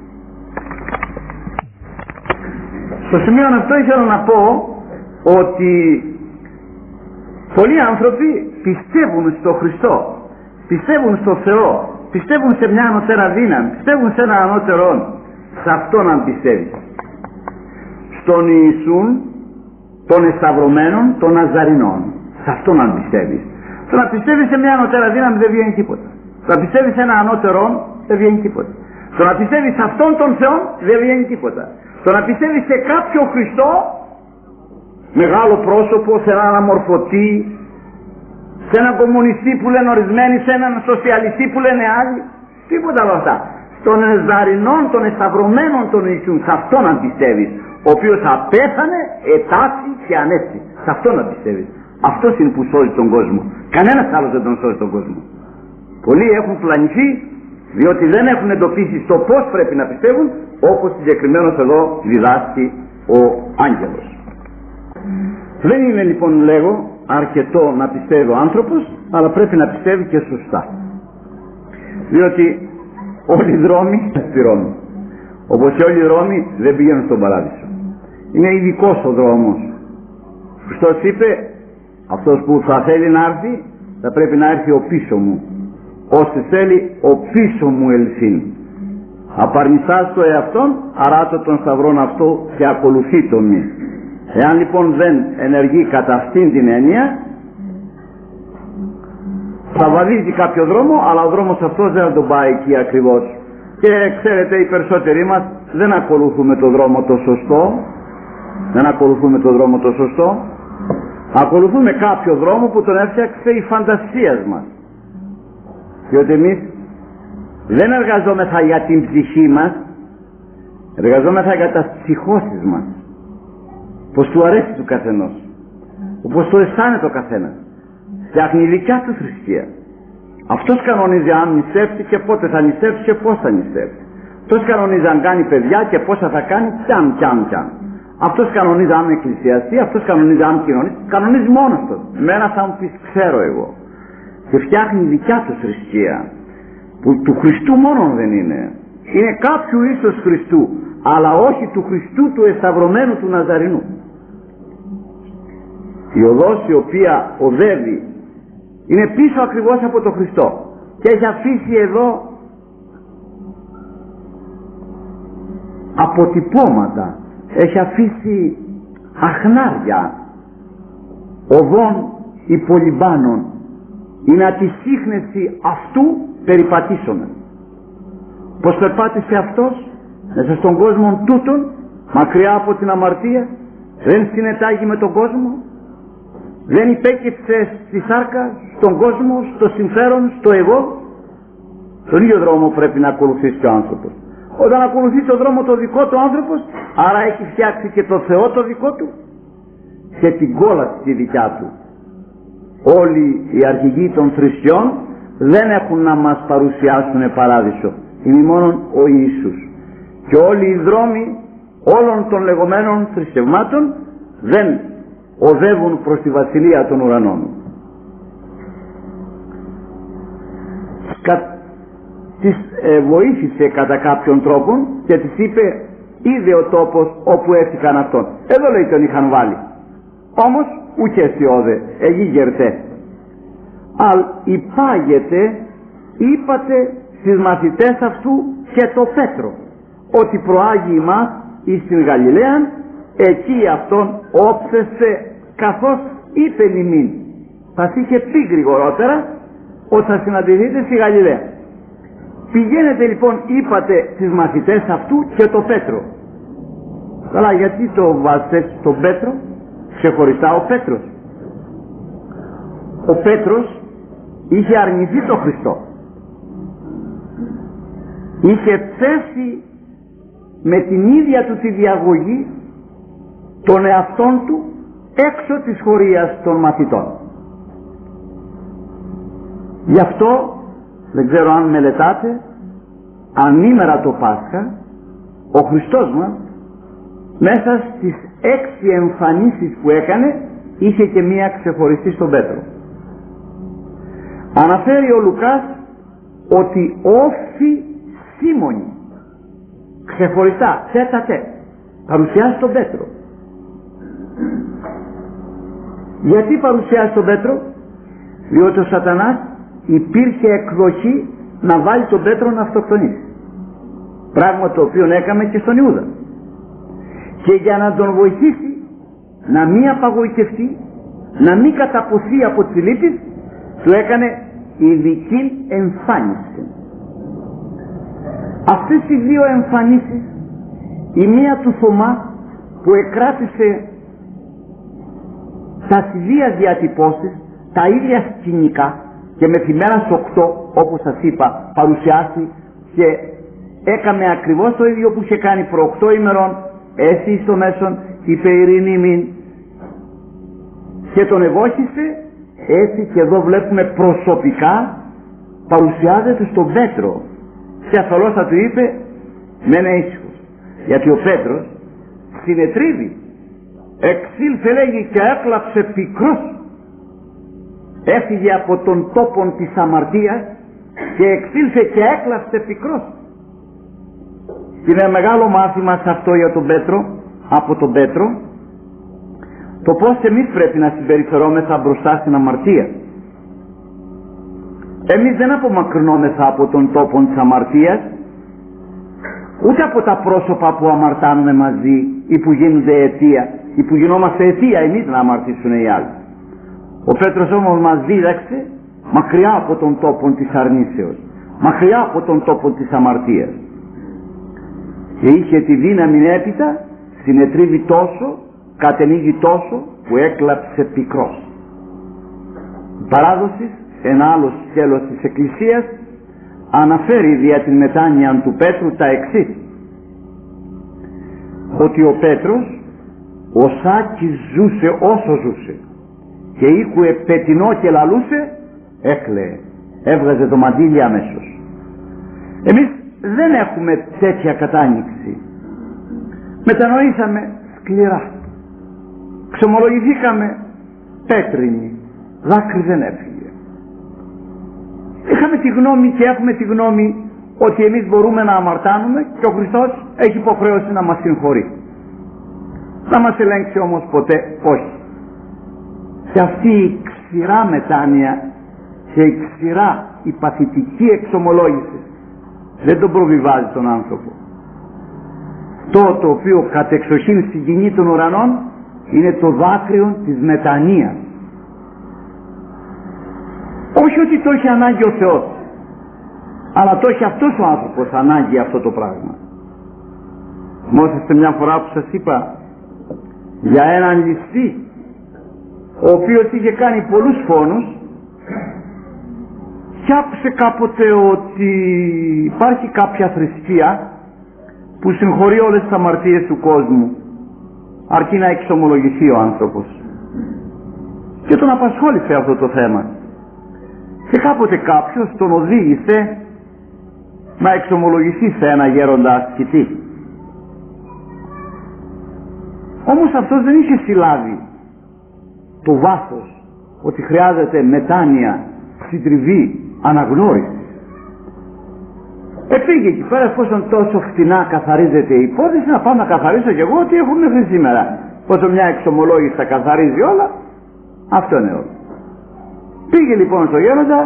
Στο σημείο αυτό ήθελα να πω ότι πολλοί άνθρωποι πιστεύουν στο Χριστό, πιστεύουν στο Θεό, πιστεύουν σε μια ανώτερα δύναμη, πιστεύουν σε ένα ανώτερο. Σε αυτόν αν πιστεύεις. Στον Ιησούν των εσταυρωμένων των Ναζαρινών. Σε αυτόν αν πιστεύεις. Το να πιστεύεις σε μια ανώτερα δύναμη δεν βγαίνει τίποτα. Το να πιστεύεις σε ένα ανώτερο δεν βγαίνει τίποτα. Το να πιστεύεις σε αυτόν τον Θεό δεν βγαίνει τίποτα. Το να πιστεύεις σε κάποιο Χριστό, μεγάλο πρόσωπο, σε έναν αμορφωτή, σε έναν κομμουνιστή που λένε ορισμένοι, σε έναν σοσιαλιστή που λένε άλλοι, τίποτα από αυτά. Των Ναζαρινών, των εσταυρωμένων των Ιησούν, σε αυτόν να πιστεύεις, ο οποίος απέθανε, ετάσσει και ανέστη. Σε αυτόν να πιστεύεις. Αυτός είναι που σώζει τον κόσμο. Κανένας άλλος δεν τον σώζει τον κόσμο. Πολλοί έχουν πλανηθεί διότι δεν έχουν εντοπίσει στο πώς πρέπει να πιστεύουν, όπως συγκεκριμένος εδώ διδάσκει ο άγγελος. Δεν είναι λοιπόν, λέγω, αρκετό να πιστεύει ο άνθρωπος, αλλά πρέπει να πιστεύει και σωστά. Διότι όλοι οι δρόμοι στη Ρώμη, όπως και όλοι οι δρόμοι δεν πηγαίνουν στον παράδεισο. Είναι ειδικός ο δρόμος. Ο Χριστός είπε, αυτός που θα θέλει να έρθει θα πρέπει να έρθει ο πίσω μου. Όσοι θέλει ο πίσω μου ελθύν. Απαρνησάς το εαυτόν, αράτω τον σταυρόν αυτό και ακολουθεί το μη. Εάν λοιπόν δεν ενεργεί κατά αυτήν την έννοια, θα βαδίζει κάποιο δρόμο, αλλά ο δρόμος αυτός δεν θα τον πάει εκεί ακριβώς. Και ξέρετε, οι περισσότεροι μας δεν ακολουθούμε το δρόμο το σωστό. Δεν ακολουθούμε το δρόμο το σωστό. Ακολουθούμε κάποιο δρόμο που τον έφτιαξε η φαντασία μας. Διότι εμείς δεν εργαζόμεθα για την ψυχή μας, εργαζόμεθα για τα ψυχώσεις μας. Πως του αρέσει του καθενός, όπως το αισθάνεται ο καθένας. Φτιάχνει δικιά του θρησκεία. Αυτός κανονίζει αν νηστεύσει και πότε θα νηστεύσει και πώς θα νηστεύσει. Αυτός κανονίζει αν κάνει παιδιά και πόσα θα κάνει κι αν. Αυτός κανονίζει αν εκκλησιαστεί, αυτός κανονίζει αν κοινωνήσει. Κανονίζει μόνος του. Μένα θα μου πεις, ξέρω εγώ. Και φτιάχνει δικιά του θρησκεία. Που του Χριστού μόνον δεν είναι. Είναι κάποιου ίσως Χριστού, αλλά όχι του Χριστού του εσταυρωμένου του Ναζαρινού. Η οδός η οποία οδεύει είναι πίσω ακριβώς από τον Χριστό και έχει αφήσει εδώ αποτυπώματα, έχει αφήσει αχνάρια οδών υπολιμπάνων. Είναι ατισύχνεση αυτού περιπατήσωμε. πως περπάτησε αυτός μέσα στον κόσμο τούτον, μακριά από την αμαρτία, δεν συνετάγει με τον κόσμο, δεν υπέκυψε στη σάρκα, στον κόσμο, στο συμφέρον, στο εγώ. Τον ίδιο δρόμο πρέπει να ακολουθήσει και ο άνθρωπος. Όταν ακολουθεί τον δρόμο το δικό του άνθρωπος, άρα έχει φτιάξει και το Θεό το δικό του και την κόλαση τη δικιά του. Όλοι οι αρχηγοί των θρησκειών δεν έχουν να μας παρουσιάσουν παράδεισο, είναι μόνο ο Ιησούς. Και όλοι οι δρόμοι όλων των λεγόμενων θρησκευμάτων δεν οδεύουν προς τη βασιλεία των ουρανών. Της βοήθησε κατά κάποιον τρόπο και της είπε, είδε ο τόπος όπου έφυγαν αυτόν. Εδώ λέει τον είχαν βάλει. Όμως ουκ αισιόδε, εγεί γερτέ. Αλ υπάγεται, είπατε στις μαθητές αυτού και το Πέτρο, ότι προάγει ημάς εις την Γαλιλαία, εκεί αυτόν όψεσε καθώς είπε νημήν. Θα είχε πει γρηγορότερα ότι θα συναντηθείτε στη Γαλιλαία. Πηγαίνετε λοιπόν, είπατε στις μαθητές αυτού και το Πέτρο. Καλά, γιατί το βάζετε τον Πέτρο, ξεχωριστά ο Πέτρος. Ο Πέτρος είχε αρνηθεί τον Χριστό. Είχε θέσει με την ίδια του τη διαγωγή των εαυτών του έξω της χωρίας των μαθητών. Γι' αυτό, δεν ξέρω αν μελετάτε, ανήμερα το Πάσχα, ο Χριστός μας μέσα στις 6 εμφανίσεις που έκανε είχε και μία ξεχωριστή στον Πέτρο. Αναφέρει ο Λουκάς ότι όφη Σίμωνη ξεχωριστά, τέτα-τέτ, παρουσιάζει τον Πέτρο. Γιατί παρουσιάζει τον Πέτρο? Διότι ο Σατανάς υπήρχε εκδοχή να βάλει τον Πέτρο να αυτοκτονήσει, πράγμα το οποίο έκαμε και στον Ιούδα, και για να τον βοηθήσει να μην απαγοητευτεί, να μην καταποθεί από τις λύπης, του έκανε ειδική εμφάνιση. Αυτές οι δύο εμφανίσεις, η μία του Θωμά που εκράτησε τα ίδια διατυπώσεις, τα ίδια σκηνικά, και μεθυμένα στις 8, όπως σας είπα, παρουσιάσει και έκαμε ακριβώς το ίδιο που είχε κάνει προ 8 ημερών, έτσι στο μέσον είπε ειρήνη μην, και τον ευόχησε. Έτσι και εδώ βλέπουμε προσωπικά παρουσιάζεται στον Πέτρο και ασφαλώς θα του είπε μένε ήσυχος, γιατί ο Πέτρος συνετρίβει, εξήλθε λέγει και έκλαψε πικρός, έφυγε από τον τόπο της αμαρτίας και εξήλθε και έκλαψε πικρός. Είναι μεγάλο μάθημα σε αυτό για τον Πέτρο, από τον Πέτρο, το πώς εμείς πρέπει να συμπεριφερόμεθα μπροστά στην αμαρτία. Εμείς δεν απομακρυνόμεθα από τον τόπο της αμαρτίας, ούτε από τα πρόσωπα που αμαρτάνουμε μαζί ή που γίνονται αιτία ή που γινόμαστε αιτία εμείς να αμαρτήσουν οι άλλοι. Ο Πέτρος όμως μας δίδαξε μακριά από τον τόπο της αρνήσεως, μακριά από τον τόπο της αμαρτίας, και είχε τη δύναμη έπειτα, συνετρίβει τόσο, κατενίγει τόσο που έκλαψε πικρός. Η παράδοση, ένα άλλο σκέλος της Εκκλησίας, αναφέρει δια την μετάνοια του Πέτρου τα εξής, ότι ο Πέτρος ο Σάκης ζούσε όσο ζούσε και οίκουε πετεινό και λαλούσε, έκλαιε, έβγαζε το μαντίλι αμέσως. Εμείς δεν έχουμε τέτοια κατάνοιξη. Μετανοήσαμε σκληρά, ξομολογηθήκαμε πέτρινοι, δάκρυ δεν έφυγε. Είχαμε τη γνώμη και έχουμε τη γνώμη ότι εμείς μπορούμε να αμαρτάνουμε και ο Χριστός έχει υποχρέωση να μας συγχωρεί. Να μας ελέγξει όμως ποτέ όχι. Και αυτή η ξηρά μετάνοια και η ξηρά η παθητική εξομολόγηση δεν τον προβιβάζει τον άνθρωπο. Το οποίο κατεξοχήν συγκινεί των ουρανών είναι το δάκρυο της μετανοίας. Όχι ότι το έχει ανάγκη ο Θεός, Αλλά το έχει αυτός ο άνθρωπος ανάγκη αυτό το πράγμα. Θυμόσαστε μια φορά που σας είπα για έναν ληστή ο οποίος είχε κάνει πολλούς φόνους και άκουσε κάποτε ότι υπάρχει κάποια θρησκεία που συγχωρεί όλες τις αμαρτίες του κόσμου αρκεί να εξομολογηθεί ο άνθρωπος, και τον απασχόλησε αυτό το θέμα, και κάποτε κάποιος τον οδήγησε να εξομολογηθεί σε ένα γέροντα ασκητή. Όμως αυτός δεν είχε συλλάβει το βάθος ότι χρειάζεται μετάνοια, συντριβή, αναγνώριση. Πήγε εκεί πέρα, εφόσον τόσο φτηνά καθαρίζεται η υπόθεση, να πάω να καθαρίσω κι εγώ ότι έχουν μέχρι σήμερα. Πόσο μια εξομολόγηση θα καθαρίζει όλα, αυτό είναι όλο. Πήγε λοιπόν στο γέροντα,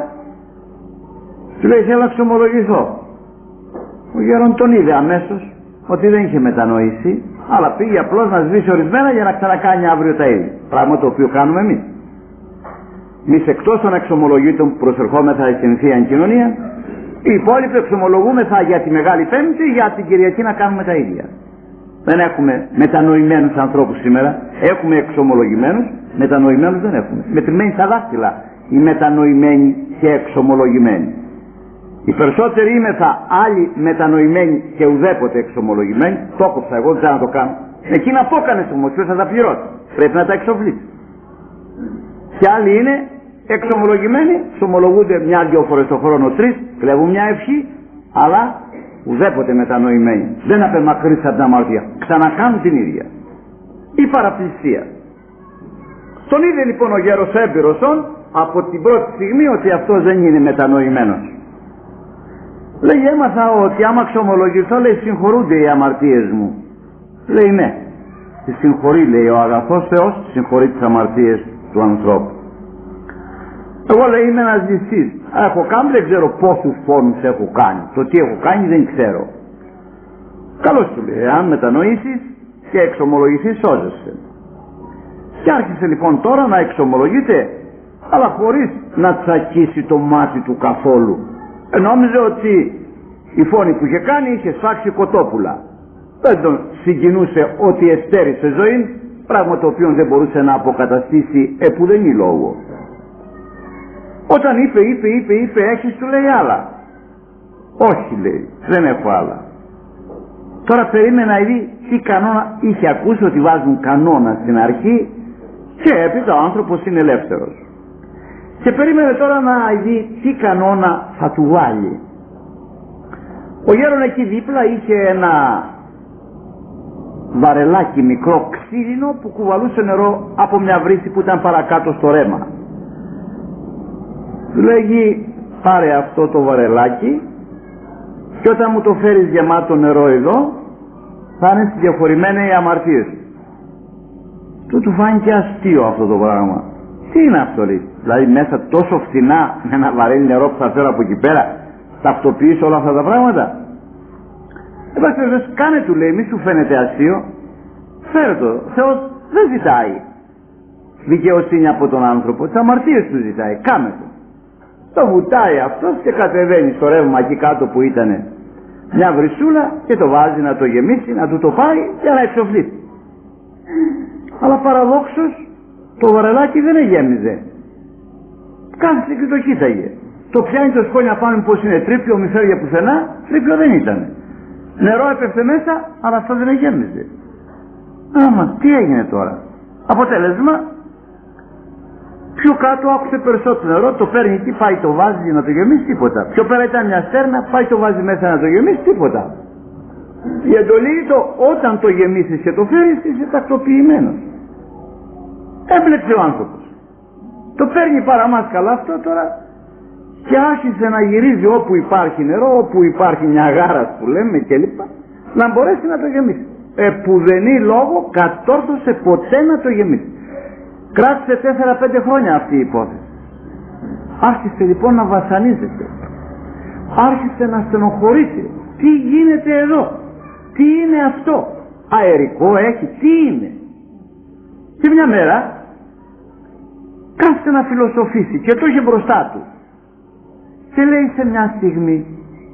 του λέει θέλω να εξομολογηθώ. Ο γέρον τον είδε αμέσως ότι δεν είχε μετανοήσει, αλλά πήγε απλώς να σβήσει ορισμένα για να ξανακάνει αύριο τα ίδια. Πράγμα το οποίο κάνουμε εμείς. Εμείς εκτός των εξομολογήτων που προσερχόμεθα στην Θεία Κοινωνία, οι υπόλοιποι εξομολογούμεθα για τη Μεγάλη Πέμπτη, για την Κυριακή να κάνουμε τα ίδια. Δεν έχουμε μετανοημένους ανθρώπους σήμερα. Έχουμε εξομολογημένους, μετανοημένους δεν έχουμε. Μετρημένοι στα δάχτυλα οι μετανοημένοι και εξομολογημένοι. Οι περισσότεροι είμεθα άλλοι μετανοημένοι και ουδέποτε εξομολογημένοι. Το έκοψα εγώ, δεν ξέρω να το κάνω. Εκείνα που έκανες όμως, ποιος θα τα πληρώσει? Πρέπει να τα εξοφλήσει. Και άλλοι είναι εξομολογημένοι, εξομολογούνται μια-δυο φορές το χρόνο, 3, κλέβουν μια ευχή, αλλά ουδέποτε μετανοημένοι. Δεν απεμακρύνουν από την αμαρτία. Ξανακάνουν την ίδια. Η παραπλησία. Τον είδε λοιπόν ο γέρος έμπειρος από την πρώτη στιγμή ότι αυτός δεν είναι μετανοημένος. Λέει έμαθα ότι άμα εξομολογηθώ, λέει συγχωρούνται οι αμαρτίες μου. Λέει ναι. Τη συγχωρεί, λέει, ο αγαθός Θεός συγχωρεί τις αμαρτίες του ανθρώπου. Εγώ, λέει, είμαι ένας ληστής. Έχω κάνει, δεν ξέρω πόσους φόνους έχω κάνει. Το τι έχω κάνει δεν ξέρω. Καλώς του λέει, αν μετανοήσεις και εξομολογηθείς σώζεσαι. Και άρχισε λοιπόν τώρα να εξομολογείται, αλλά χωρίς να τσακίσει το μάτι του καθόλου. Νόμιζε ότι η φόνη που είχε κάνει είχε σφάξει κοτόπουλα. Δεν τον συγκινούσε ότι εστέρισε ζωή, πράγμα το οποίο δεν μπορούσε να αποκαταστήσει επουδενή λόγο. Όταν είπε, έχεις, του λέει άλλα. Όχι, λέει, δεν έχω άλλα. Τώρα περίμενα να δει τι κανόνα είχε ακούσει, ότι βάζουν κανόνα στην αρχή και έπειτα ο άνθρωπος είναι ελεύθερος. Και περίμενε τώρα να δει τι κανόνα θα του βάλει. Ο γέρον εκεί δίπλα είχε ένα βαρελάκι μικρό ξύλινο που κουβαλούσε νερό από μια βρύση που ήταν παρακάτω στο ρέμα. Του λέγει πάρε αυτό το βαρελάκι και όταν μου το φέρεις γεμάτο νερό εδώ θα είναι διαφορημένοι οι αμαρτίες. Του φάνηκε αστείο αυτό το πράγμα. Τι είναι αυτό, λέει? Δηλαδή μέσα τόσο φτηνά με ένα βαρέλι νερό που θα φέρω από εκεί πέρα ταυτοποιείς όλα αυτά τα πράγματα? Κάνε, του λέει, μη σου φαίνεται αστείο, φέρε το. Ο Θεός δεν ζητάει δικαιοσύνη από τον άνθρωπο, τις αμαρτίες του ζητάει. Κάνε το. Το βουτάει αυτός και κατεβαίνει στο ρεύμα εκεί κάτω που ήταν μια βρυσούλα και το βάζει να το γεμίσει, να του το πάει για να εξοφλήσει. Αλλά παραδόξως το βαρελάκι δεν εγέμιζε. Κάθισε και το κοίταγε. Το πιάνει το σκόνια πάνω πως είναι τρίπιο, μη φεύγει πουθενά, τρίπιο δεν ήταν. Νερό έπεφτε μέσα, αλλά αυτό δεν εγέμιζε. Άμα, τι έγινε τώρα? Αποτέλεσμα, πιο κάτω άκουσε περισσότερο νερό, το παίρνει εκεί, πάει το βάζει να το γεμίσει, τίποτα. Πιο πέρα ήταν μια στέρνα, πάει το βάζει μέσα να το γεμίσει, τίποτα. Η εντολή το όταν το γεμίσεις και το φέρεις είσαι τακτοποιημένος. Έβλεψε ο άνθρωπος. Το παίρνει παραμάσκαλα αυτό τώρα και άρχισε να γυρίζει όπου υπάρχει νερό, όπου υπάρχει μια γάρα που λέμε κλπ. Να μπορέσει να το γεμίσει. Επουδενή λόγο κατόρθωσε ποτέ να το γεμίσει. Κράτησε 4-5 χρόνια αυτή η υπόθεση. Άρχισε λοιπόν να βασανίζεται. Άρχισε να στενοχωρήσει. Τι γίνεται εδώ? Τι είναι αυτό? Αερικό έχει? Τι είναι? Και μια μέρα κάθισε να φιλοσοφήσει και το είχε μπροστά του. Και λέει σε μια στιγμή,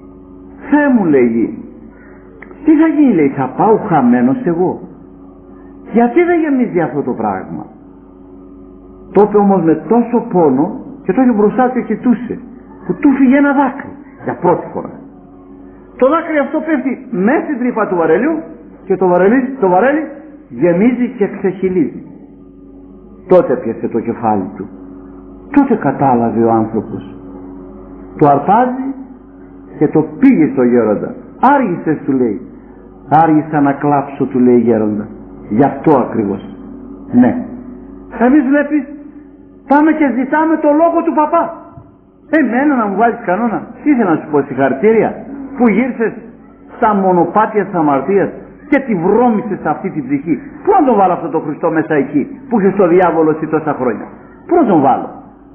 Θεέ μου, λέγει, τι θα γίνει, λέει, θα πάω χαμένος εγώ. Γιατί δεν γεμίζει αυτό το πράγμα? Το είπε όμως με τόσο πόνο και το είχε μπροστά του και κοιτούσε, που του φύγε ένα δάκρυ για πρώτη φορά. Το δάκρυ αυτό πέφτει μέσα στην τρύπα του βαρελιού και το βαρέλι γεμίζει και ξεχυλίζει. Τότε πιάσε το κεφάλι του. Τότε κατάλαβε ο άνθρωπος. Το αρπάζει και το πήγε στο γέροντα. Άργησες, του λέει. Άργησα να κλάψω, του λέει, γέροντα. Γι' αυτό ακριβώς. Ναι. Εμείς, βλέπεις, πάμε και ζητάμε το λόγο του παπά. Εμένα να μου βάλεις κανόνα? Τι ήθελα να σου πω, συγχαρητήρια που γύρισες στα μονοπάτια της αμαρτίας και τη βρώμησες σε αυτή την ψυχή. Πού να τον βάλω αυτό το Χριστό μέσα εκεί που είχε στο διάβολο εσύ τόσα χρόνια? Πού να τον βάλω?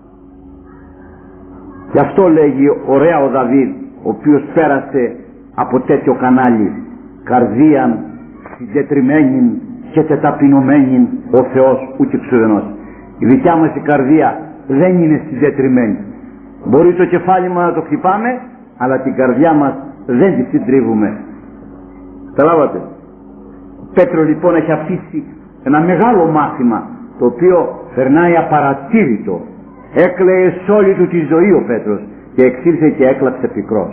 Γι' αυτό λέγει ωραία ο Δαβίδ, ο οποίος πέρασε από τέτοιο κανάλι, καρδίαν συγκεντρημένη και τεταπεινωμένη ο Θεός ούτε ξουδενός. Η δικιά μας η καρδία δεν είναι συγκεντρημένη. Μπορεί το κεφάλι μας να το χτυπάμε, αλλά την καρδιά μας δεν τη συντρίβουμε. Καταλάβατε? Ο Πέτρος λοιπόν έχει αφήσει ένα μεγάλο μάθημα, το οποίο περνάει απαρατήρητο. Έκλαιε σ' όλη του τη ζωή ο Πέτρος και εξήλθε και έκλαψε πικρός.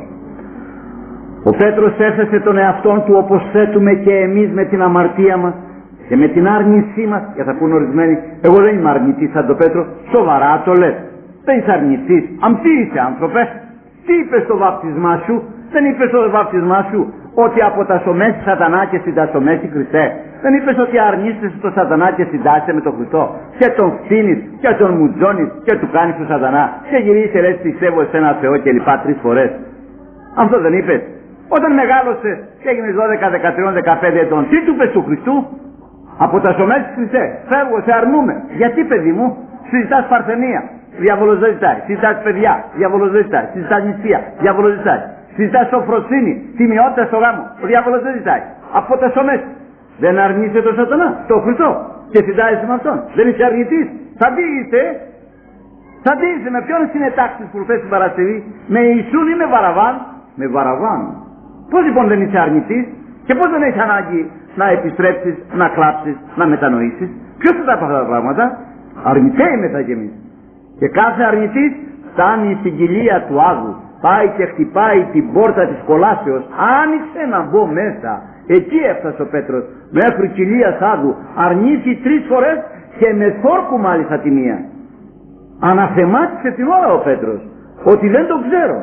Ο Πέτρος έθεσε τον εαυτόν του όπως θέτουμε και εμείς με την αμαρτία μας και με την άρνησή μας. Και θα πούν ορισμένοι, εγώ δεν είμαι αρνητής σαν τον Πέτρο. Σοβαρά το λες? Δεν είσαι αρνητής? Τι είσαι, άνθρωπε? Τι είπες στο βάπτισμά σου? Δεν είπες στο βάπτισμά σου ότι αποτασσομέσει σατανά και συντασσομέσει Χριστέ? Δεν είπες ότι αρνείσαι το σατανά και συντάσσεσαι με τον Χριστό και τον φτύνεις και τον μουτζώνεις και του κάνεις τον σατανά και γυρίζεις, λες, πιστεύω σε ένα Θεό και λοιπά 3 φορές? Αυτό δεν είπες? Όταν μεγάλωσες και έγινες 12, 13, 15 ετών, τι του είπες του Χριστού? Αποτασσομέσει Χριστέ, φεύγω, σε αρνούμε. Γιατί, παιδί μου? Συζητάς παρθενία, διάβολος δεν ζητάει. Συζητάς παιδιά, διάβολος δεν ζητάει. Συζητάς νηστεία, διάβολος δεν ζητάει. Συζητάς σοφροσύνη, τιμιότητα στο γάμο, ο διάβολος δεν ζητάει. Αποτασσομέσει. Δεν αρνείσαι τον σατανά, τον Χριστό και συντάσσεσαι με αυτόν? Δεν είσαι αρνητής? Θα τι είσαι? Θα τι είσαι? Με ποιον συνετάξεις προχθές την Παρασκευή? Με Ιησούν ή με Βαραβάν? Με Βαραβάν. Πώς λοιπόν δεν είσαι αρνητής και πώς δεν έχεις ανάγκη να επιστρέψεις, να κλάψεις, να μετανοήσεις? Ποιος θα τα πει αυτά τα πράγματα? Αρνητέ είμαστε κι εμείς. Και κάθε αρνητής φτάνει στην κοιλία του Άδου, πάει και χτυπάει την πόρτα της κολάσεως. Άνοιξε να μπω μέσα. Εκεί έφτασε ο Πέτρος, μέχρι κοιλίας Άδου. Αρνήθη 3 φορές και με θόρκου μάλιστα τη μία. Αναθεμάτισε την ώρα ο Πέτρος ότι δεν το ξέρω.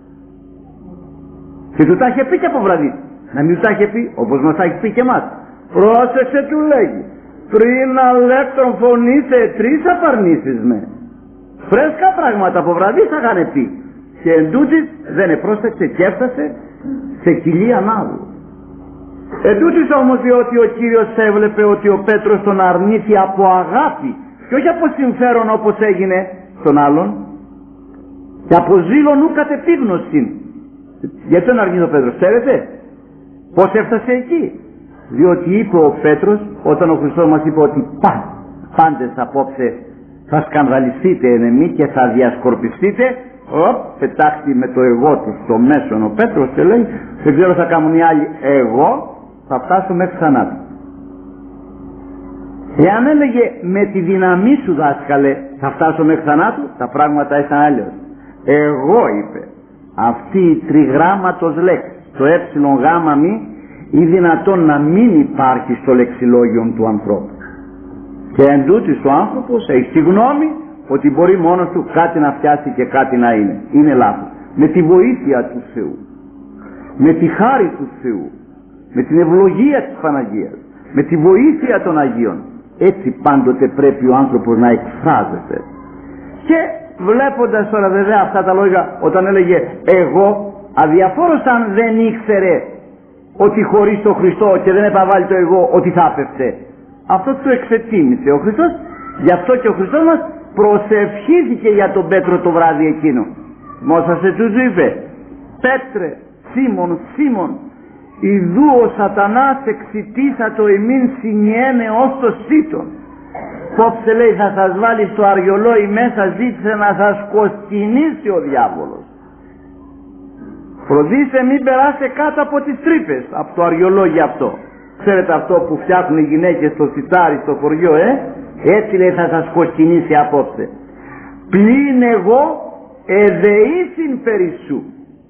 Και του τα είχε πει και από βραδύ. Να μην του τα είχε πει, όπως μας τα έχει πει και εμάς. Πρόσεξε, του λέγει, πριν αλέκτρον φωνήθε 3 απαρνήσεις με. Φρέσκα πράγματα από βραδύ θα είχαν πει. Και εντούτοις δεν επρόσεξε και έφτασε σε κοιλία Άδου. Εντούτοις όμως, διότι ο Κύριος έβλεπε ότι ο Πέτρος τον αρνήθη από αγάπη και όχι από συμφέρον όπως έγινε στον άλλον, και από ζήλο νου κατ' επίγνωση. Γιατί τον αρνήθη ο Πέτρος? Ξέρετε πώς έφτασε εκεί? Διότι είπε ο Πέτρος, όταν ο Χριστός μας είπε ότι πάντες απόψε θα σκανδαλιστείτε εν εμεί και θα διασκορπιστείτε, πετάχτη με το εγώ του στο μέσον ο Πέτρος και λέει, δεν ξέρω θα κάνουν οι άλλοι, εγώ θα φτάσω μέχρι θανάτου. Εάν έλεγε με τη δύναμή σου, δάσκαλε, θα φτάσω μέχρι θανάτου, τα πράγματα ήταν αλλιώς. Εγώ, είπε, αυτή η τριγράμματος λέξη, το γάμα μη, ή δυνατόν να μην υπάρχει στο λεξιλόγιο του ανθρώπου. Και εντούτοις ο άνθρωπος έχει τη γνώμη ότι μπορεί μόνος του κάτι να φτιάσει και κάτι να είναι. Είναι λάθος. Με τη βοήθεια του Θεού, με τη χάρη του Θεού, με την ευλογία της Παναγίας, με τη βοήθεια των Αγίων, έτσι πάντοτε πρέπει ο άνθρωπος να εκφράζεται. Και βλέποντας τώρα βέβαια αυτά τα λόγια, όταν έλεγε εγώ, αδιαφόρος αν δεν ήξερε ότι χωρίς τον Χριστό και δεν επαβάλλει το εγώ ότι θα έπεφτε. Αυτό το εξετίμησε ο Χριστός. Γι' αυτό και ο Χριστός μας προσευχήθηκε για τον Πέτρο το βράδυ εκείνο. Μόσασε του είπε, Πέτρε, Σίμων, Σίμων, ιδού ο σατανάς εξητήσατο εμήν συνιένε ως το σύτον. Πόψε, λέει, θα σας βάλει στο αργιολόι μέσα, ζήτησε να σας κοσκινήσει ο διάβολος. Φροντίστε μην περάστε κάτω από τις τρύπες, από το αριολόγιο αυτό. Ξέρετε αυτό που φτιάχνουν οι γυναίκες στο σιτάρι στο χωριό, έτσι λέει θα σας κοσκινήσει απόψε. Πλην εγώ εδεήσιν περισσού.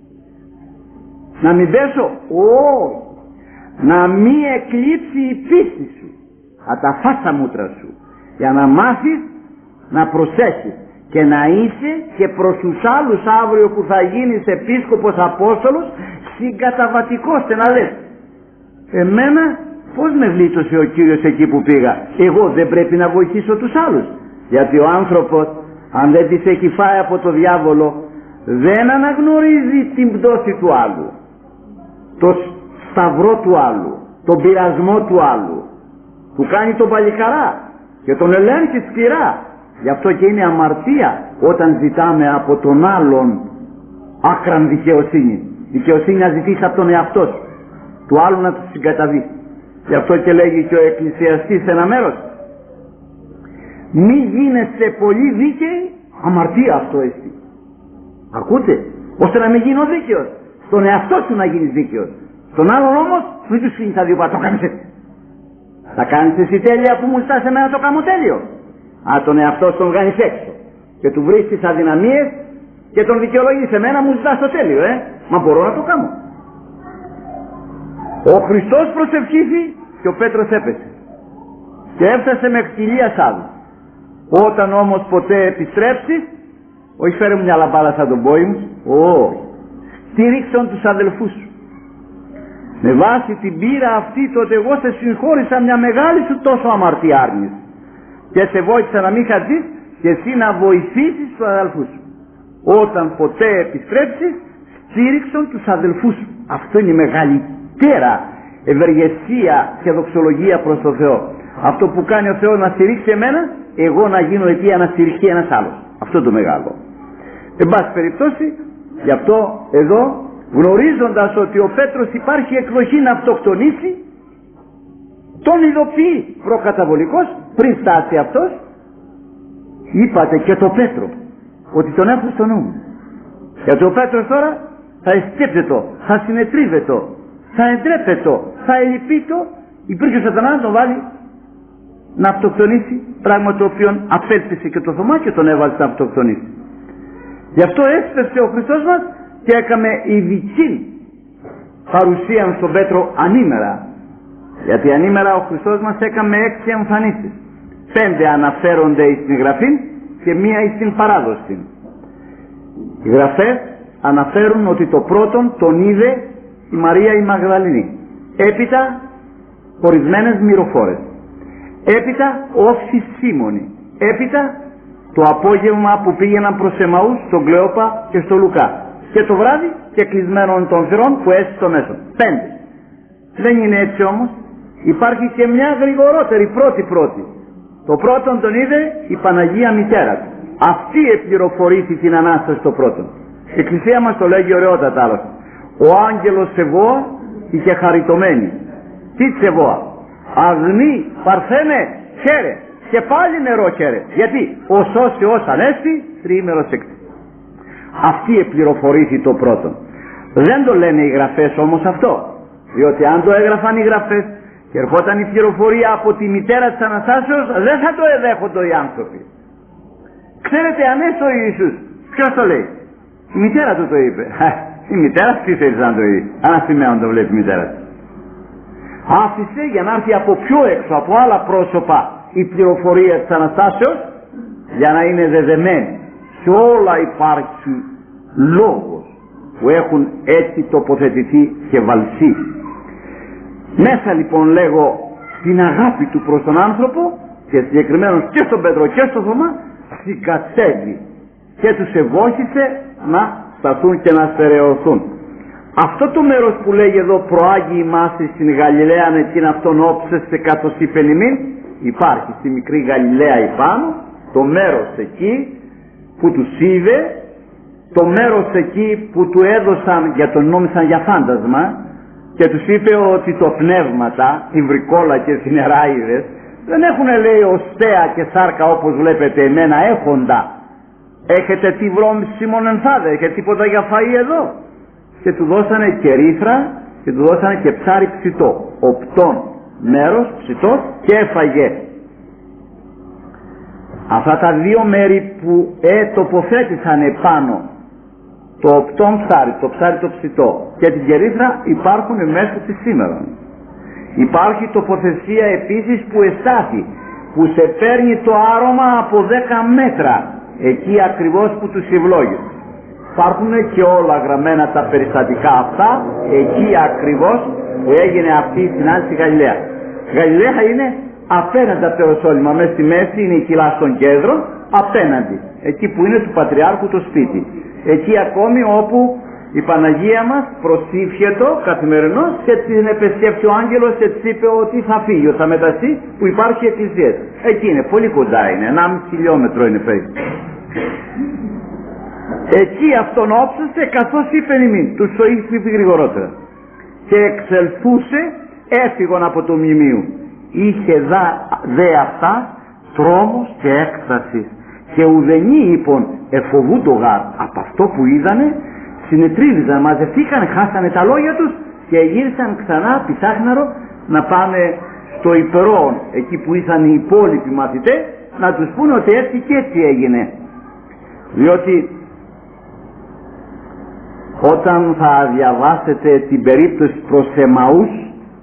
Να μην πέσω, όχι. Να μη εκλείψει η πίστη σου, αταφάς τα μούτρα σου, για να μάθεις να προσέχεις και να είσαι και προς τους άλλους αύριο που θα γίνεις επίσκοπος Απόστολος συγκαταβατικός και να λες, εμένα πώς με βλήτωσε ο Κύριος εκεί που πήγα, εγώ δεν πρέπει να βοηθήσω τους άλλους? Γιατί ο άνθρωπος αν δεν τις έχει φάει από το διάβολο δεν αναγνωρίζει την πτώση του άλλου, το σταυρό του άλλου, τον πειρασμό του άλλου, του κάνει τον παλικαρά και τον ελέγχει σκληρά. Γι' αυτό και είναι αμαρτία όταν ζητάμε από τον άλλον άκραν δικαιοσύνη. Δικαιοσύνη να ζητήσει από τον εαυτό σου, του άλλου να του συγκαταβεί. Γι' αυτό και λέγει και ο εκκλησιαστής σε ένα μέρος, μη γίνεστε πολύ δίκαιοι, αμαρτία αυτό εσύ. Ακούτε, ώστε να μην γίνω δίκαιος, στον εαυτό σου να γίνεις δίκαιος, στον άλλον όμως μην του φύγει τα δύο πάντα, το κάνεις έτσι. Θα κάνεις εσύ τέλεια που μου ζητάς εμένα το κάνω τέλειο? Τον εαυτό σου τον κάνεις έξω και του βρεις τις αδυναμίες και τον δικαιολογείς, εμένα μου ζητάς το τέλειο, μα μπορώ να το κάνω. Ο Χριστός προσευχήθη και ο Πέτρος έπεσε και έφτασε με κτηλία σάδου. Όταν όμως ποτέ επιστρέψεις, όχι φέρε μου μια λαμπάδα σαν τον πόη μου, όχι, στήριξον τους αδελφούς σου. Με βάση την πείρα αυτή τότε εγώ σε συγχώρησα μια μεγάλη σου τόσο αμαρτία άρνηση και σε βοήθησα να μην χαθείς και εσύ να βοηθήσεις τους αδελφούς σου. Όταν ποτέ επιστρέψεις, στήριξον τους αδελφούς σου. Αυτό είναι η μεγαλύτερα ευεργεσία και δοξολογία προς τον Θεό. Αυτό που κάνει ο Θεός να στηρίξει εμένα, εγώ να γίνω αιτία να στηριχθεί ένας άλλος. Αυτό το μεγάλο. Εν πάση περιπτώσει, γι' αυτό εδώ, γνωρίζοντας ότι ο Πέτρος υπάρχει εκδοχή να αυτοκτονήσει, τον ειδοποιεί προκαταβολικός, πριν φτάσει αυτός, είπατε και το Πέτρο, ότι τον έχω στο νου μου. Γιατί ο Πέτρος τώρα θα εσκέπτετο, θα συνετρίβετο, θα εντρέπετο, θα ελυπήτο, υπήρχε ο Σατανάς να τον βάλει να αυτοκτονήσει, πράγμα το οποίο απέλπισε και το Θωμά και τον έβαλε να αυτοκτονήσει. Γι' αυτό έσπευσε ο Χριστός μας και έκαμε ειδική παρουσία στον Πέτρο ανήμερα. Γιατί ανήμερα ο Χριστός μας έκαμε 6 εμφανίσεις. 5 αναφέρονται στην Γραφή και 1 στην παράδοση. Οι Γραφές αναφέρουν ότι το πρώτον τον είδε η Μαρία η Μαγδαληνή. Έπειτα ορισμένες μυροφόρες. Έπειτα όφη Σίμωνη. Έπειτα το απόγευμα που πήγαιναν προς Εμαούς στον Κλεόπα και στο Λουκά. Και το βράδυ και κλεισμένων των θυρών που έσαι στο μέσο. 5. Δεν είναι έτσι όμως. Υπάρχει και μια γρηγορότερη πρώτη. Το πρώτον τον είδε η Παναγία Μητέρα του. Αυτή επληροφορήθη την Ανάσταση το πρώτον. Η Εκκλησία μας το λέγει ωραιότατα άλλωστε. Ο άγγελος Σεβώα είχε χαριτωμένη. Τι Σεβώα? Αγνή παρθένε χαίρε και πάλι νερό χαίρε. Γιατί ο σώσει ως ανέστη τριήμερος έκτη. Αυτή επληροφορήθη το πρώτον. Δεν το λένε οι Γραφές όμως αυτό. Διότι αν το έγραφαν οι Γραφές και ερχόταν η πληροφορία από τη μητέρα της Αναστάσεως, δεν θα το εδέχονται οι άνθρωποι. Ξέρετε, ανέστω ο Ιησούς, ποιος το λέει? Η μητέρα του το είπε. Η μητέρα τι θέλει να το είπε? Αναστημένον το βλέπει η μητέρα του. Άφησε για να έρθει από πιο έξω, από άλλα πρόσωπα, η πληροφορία της Αναστάσεως, για να είναι δεδεμένη. Σε όλα υπάρχει λόγος που έχουν έτσι τοποθετηθεί και βαλθεί. Μέσα λοιπόν λέγω την αγάπη του προς τον άνθρωπο και συγκεκριμένως και στον Πέτρο και στον Θωμά συγκατέλει και τους ευόχησε να σταθούν και να στερεωθούν. Αυτό το μέρος που λέγει εδώ προάγει ημάς στην Γαλιλαία εκείν αυτόν όψεστε κατ' υπενημήν, υπάρχει στη μικρή Γαλιλαία υπάνω, το μέρος εκεί που τους είδε, το μέρος εκεί που του έδωσαν, για τον νόμισαν για φάντασμα, και τους είπε ότι το πνεύματα, η βρικόλα και οι νεράιδες δεν έχουν, λέει, οστέα και σάρκα όπως βλέπετε εμένα έχοντα. Έχετε τη βρώμηση μονενθάδε, έχετε τίποτα για φαΐ εδώ? και του δώσανε και ρήθρα και του δώσανε και ψάρι ψητό, οπτόν μέρος ψητός, και έφαγε. Αυτά τα δύο μέρη που τοποθέτησαν επάνω το οπτόν ψάρι, το ψάρι το ψητό και την κερίθρα υπάρχουν μέσα της σήμερα. Υπάρχει τοποθεσία επίσης που εστάθη, που σε παίρνει το άρωμα από 10 μέτρα, εκεί ακριβώς που τους ευλόγησε. Υπάρχουν και όλα γραμμένα τα περιστατικά αυτά, εκεί ακριβώς που έγινε αυτή η συνάντηση στη Γαλιλαία. Γαλιλαία είναι απέναντι από το Ιεροσόλυμα, μέσα στη μέση είναι η κοιλά των κέντρων, απέναντι, εκεί που είναι του Πατριάρχου το σπίτι. Εκεί ακόμη όπου η Παναγία μας προσήφιετο καθημερινώς και την επεσκέφθη ο άγγελος και της είπε ότι θα φύγει, ότι θα μεταστεί, που υπάρχει η εκκλησία. Εκεί είναι, πολύ κοντά είναι, 1,5 χιλιόμετρο είναι περίπου. Εκεί αυτόν όψωσε καθώς είπε ημίν, τους το είχε πει γρηγορότερα. Και εξελθούσε, έφυγον από το μνημείο. Είχε δε αυτά τρόμος και έκστασης. Και ουδενή είπον εφοβούν το γάρ. Από αυτό που είδανε συνετρίβιζαν, μαζευτήκαν, χάσανε τα λόγια τους και γύρισαν ξανά ψάχναρο να πάνε στο Υπερόν, εκεί που ήσαν οι υπόλοιποι μαθητές, να τους πούνε ότι έτσι και έτσι έγινε. Διότι όταν θα διαβάσετε την περίπτωση προς Εμαούς,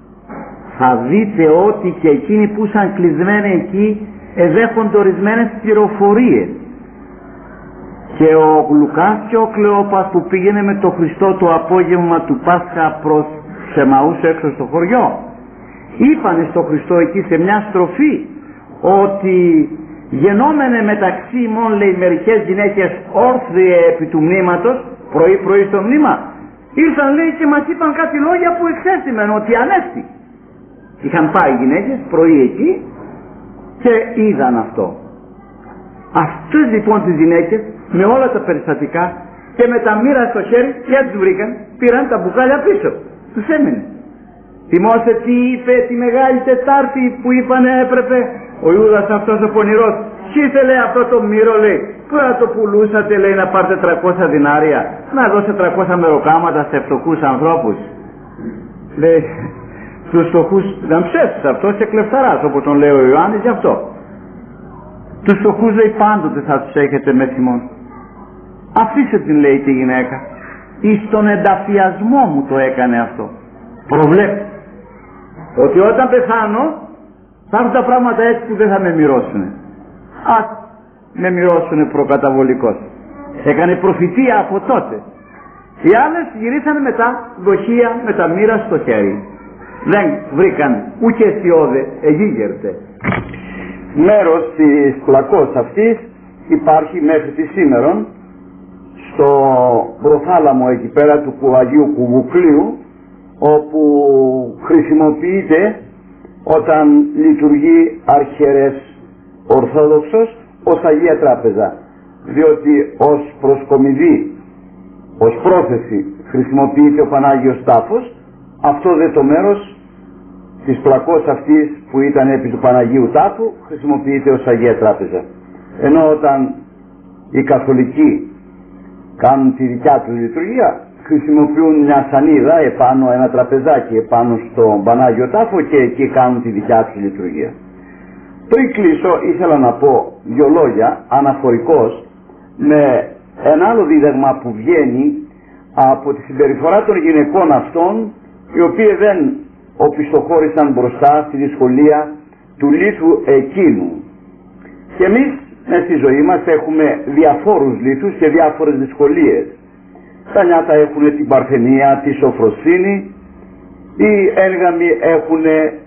θα δείτε ότι και εκείνοι που ήσαν κλεισμένοι εκεί εδέχονται ορισμένες πληροφορίες. Και ο Λουκάς και ο Κλεόπας που πήγαινε με τον Χριστό το απόγευμα του Πάσχα προς Εμαούς έξω στο χωριό, είπανε στον Χριστό εκεί σε μια στροφή ότι γενόμενε μεταξύ ημών, λέει, μερικές γυναίκες όρθιε επί του μνήματος, πρωί στο μνήμα, ήρθαν, λέει, και μας είπαν κάτι λόγια που εξέστημεν ότι ανέστη. Είχαν πάει οι γυναίκες πρωί εκεί και είδαν αυτό. Αυτές λοιπόν τις γυναίκες με όλα τα περιστατικά και με τα μοίρα στο χέρι, γιατί τους βρήκαν, πήραν τα μπουκάλια πίσω, τους έμεινε. Θυμόσαι τι είπε τη Μεγάλη Τετάρτη που είπανε έπρεπε ο Ιούδας αυτός ο πονηρός, τι ήθελε αυτό το μύρο, λέει, που να το πουλούσατε, λέει, να πάρετε 300 δινάρια, να δώσετε 300 μεροκάματα σε φτωχούς ανθρώπους. Λέει, στους φτωχούς ήταν ψεύτης αυτός και κλεφταράς, όπως τον λέει ο Ιωάννης, γι' αυτό. Τους φτωχούς, λέει, πάντοτε θα τους έχετε με θυμόν. Αφήστε την, λέει, τη γυναίκα. Εις τον ενταφιασμό μου το έκανε αυτό. Προβλέπει ότι όταν πεθάνω θα έρθουν τα πράγματα έτσι που δεν θα με μοιρώσουνε. Ας με μοιρώσουνε προκαταβολικώς. Έκανε προφητεία από τότε. Οι άλλες γυρίσανε μετά δοχεία με τα μοίρα στο χέρι. Δεν βρήκαν ούτε αισιόδε εγίγερτε. Μέρος της πλακός αυτής υπάρχει μέχρι τη σήμερον στο προθάλαμο εκεί πέρα του Αγίου Κουβουκλίου, όπου χρησιμοποιείται όταν λειτουργεί αρχιερές Ορθόδοξος ως Αγία Τράπεζα, διότι ως προσκομιδή, ως πρόθεση χρησιμοποιείται ο Πανάγιος Τάφος. Αυτό δε το μέρος της πλακός αυτής που ήταν επί του Παναγίου Τάφου χρησιμοποιείται ως Αγία Τράπεζα. Ενώ όταν οι καθολικοί κάνουν τη δικιά του λειτουργία, χρησιμοποιούν μια σανίδα επάνω, ένα τραπεζάκι επάνω στον Πανάγιο Τάφο και εκεί κάνουν τη δικιά του λειτουργία. Πριν κλείσω ήθελα να πω δύο λόγια αναφορικώς με ένα άλλο δίδαγμα που βγαίνει από τη συμπεριφορά των γυναικών αυτών, οι οποίοι δεν οπισθοχώρησαν μπροστά στη δυσκολία του λίθου εκείνου. Και εμείς μες στη ζωή μας έχουμε διαφόρους λίθους και διάφορες δυσκολίες. Τα νιάτα έχουν την παρθενία, τη σοφροσύνη, οι έγγαμοι έχουν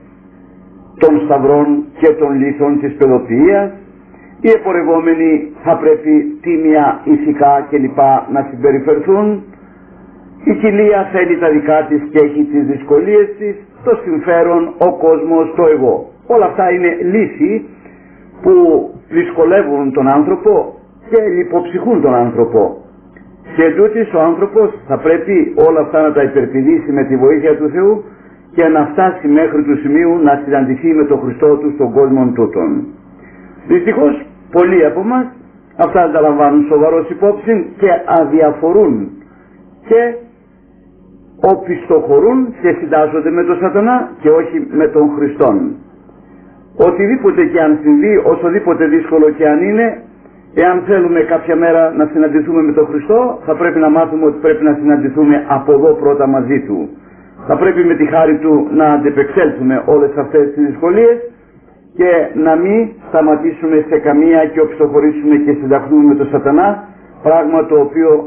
των σταυρών και των λίθων της παιδοποιίας, οι εμπορευόμενοι θα πρέπει τίμια, ηθικά κλπ. Να συμπεριφερθούν, η κοιλία θέλει τα δικά της και έχει τις δυσκολίες της, το συμφέρον, ο κόσμος, το εγώ. Όλα αυτά είναι λύθοι που δυσκολεύουν τον άνθρωπο και λιποψυχούν τον άνθρωπο. Και τούτης ο άνθρωπος θα πρέπει όλα αυτά να τα υπερπηδήσει με τη βοήθεια του Θεού και να φτάσει μέχρι του σημείου να συναντηθεί με τον Χριστό του στον κόσμο τούτον. Δυστυχώς πολλοί από μας αυτά δεν τα λαμβάνουν σοβαρός υπόψη και αδιαφορούν και οπισθοχωρούν και συντάσσονται με τον σατανά και όχι με τον Χριστόν. Οτιδήποτε και αν συμβεί, οσοδήποτε δύσκολο και αν είναι, εάν θέλουμε κάποια μέρα να συναντηθούμε με τον Χριστό, θα πρέπει να μάθουμε ότι πρέπει να συναντηθούμε από εδώ πρώτα μαζί Του. Θα πρέπει με τη χάρη Του να αντεπεξέλθουμε όλες αυτές τις δυσκολίες και να μην σταματήσουμε σε καμία και οπισθοχωρήσουμε και συνταχθούμε με τον σατανά, πράγμα το οποίο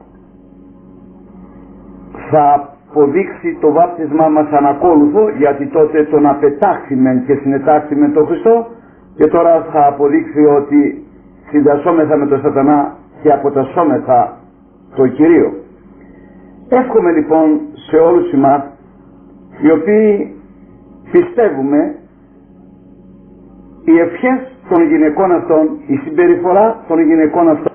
θα αποδείξει το βάπτισμά μας ανακόλουθο, γιατί τότε τον απετάξιμεν και συνετάξιμεν τον Χριστό, και τώρα θα αποδείξει ότι συντασσόμεθα με τον σατανά και αποτασσόμεθα το Κυρίο. Εύχομαι λοιπόν σε όλους εμάς, οι οποίοι πιστεύουμε, οι ευχές των γυναικών αυτών, η συμπεριφορά των γυναικών αυτών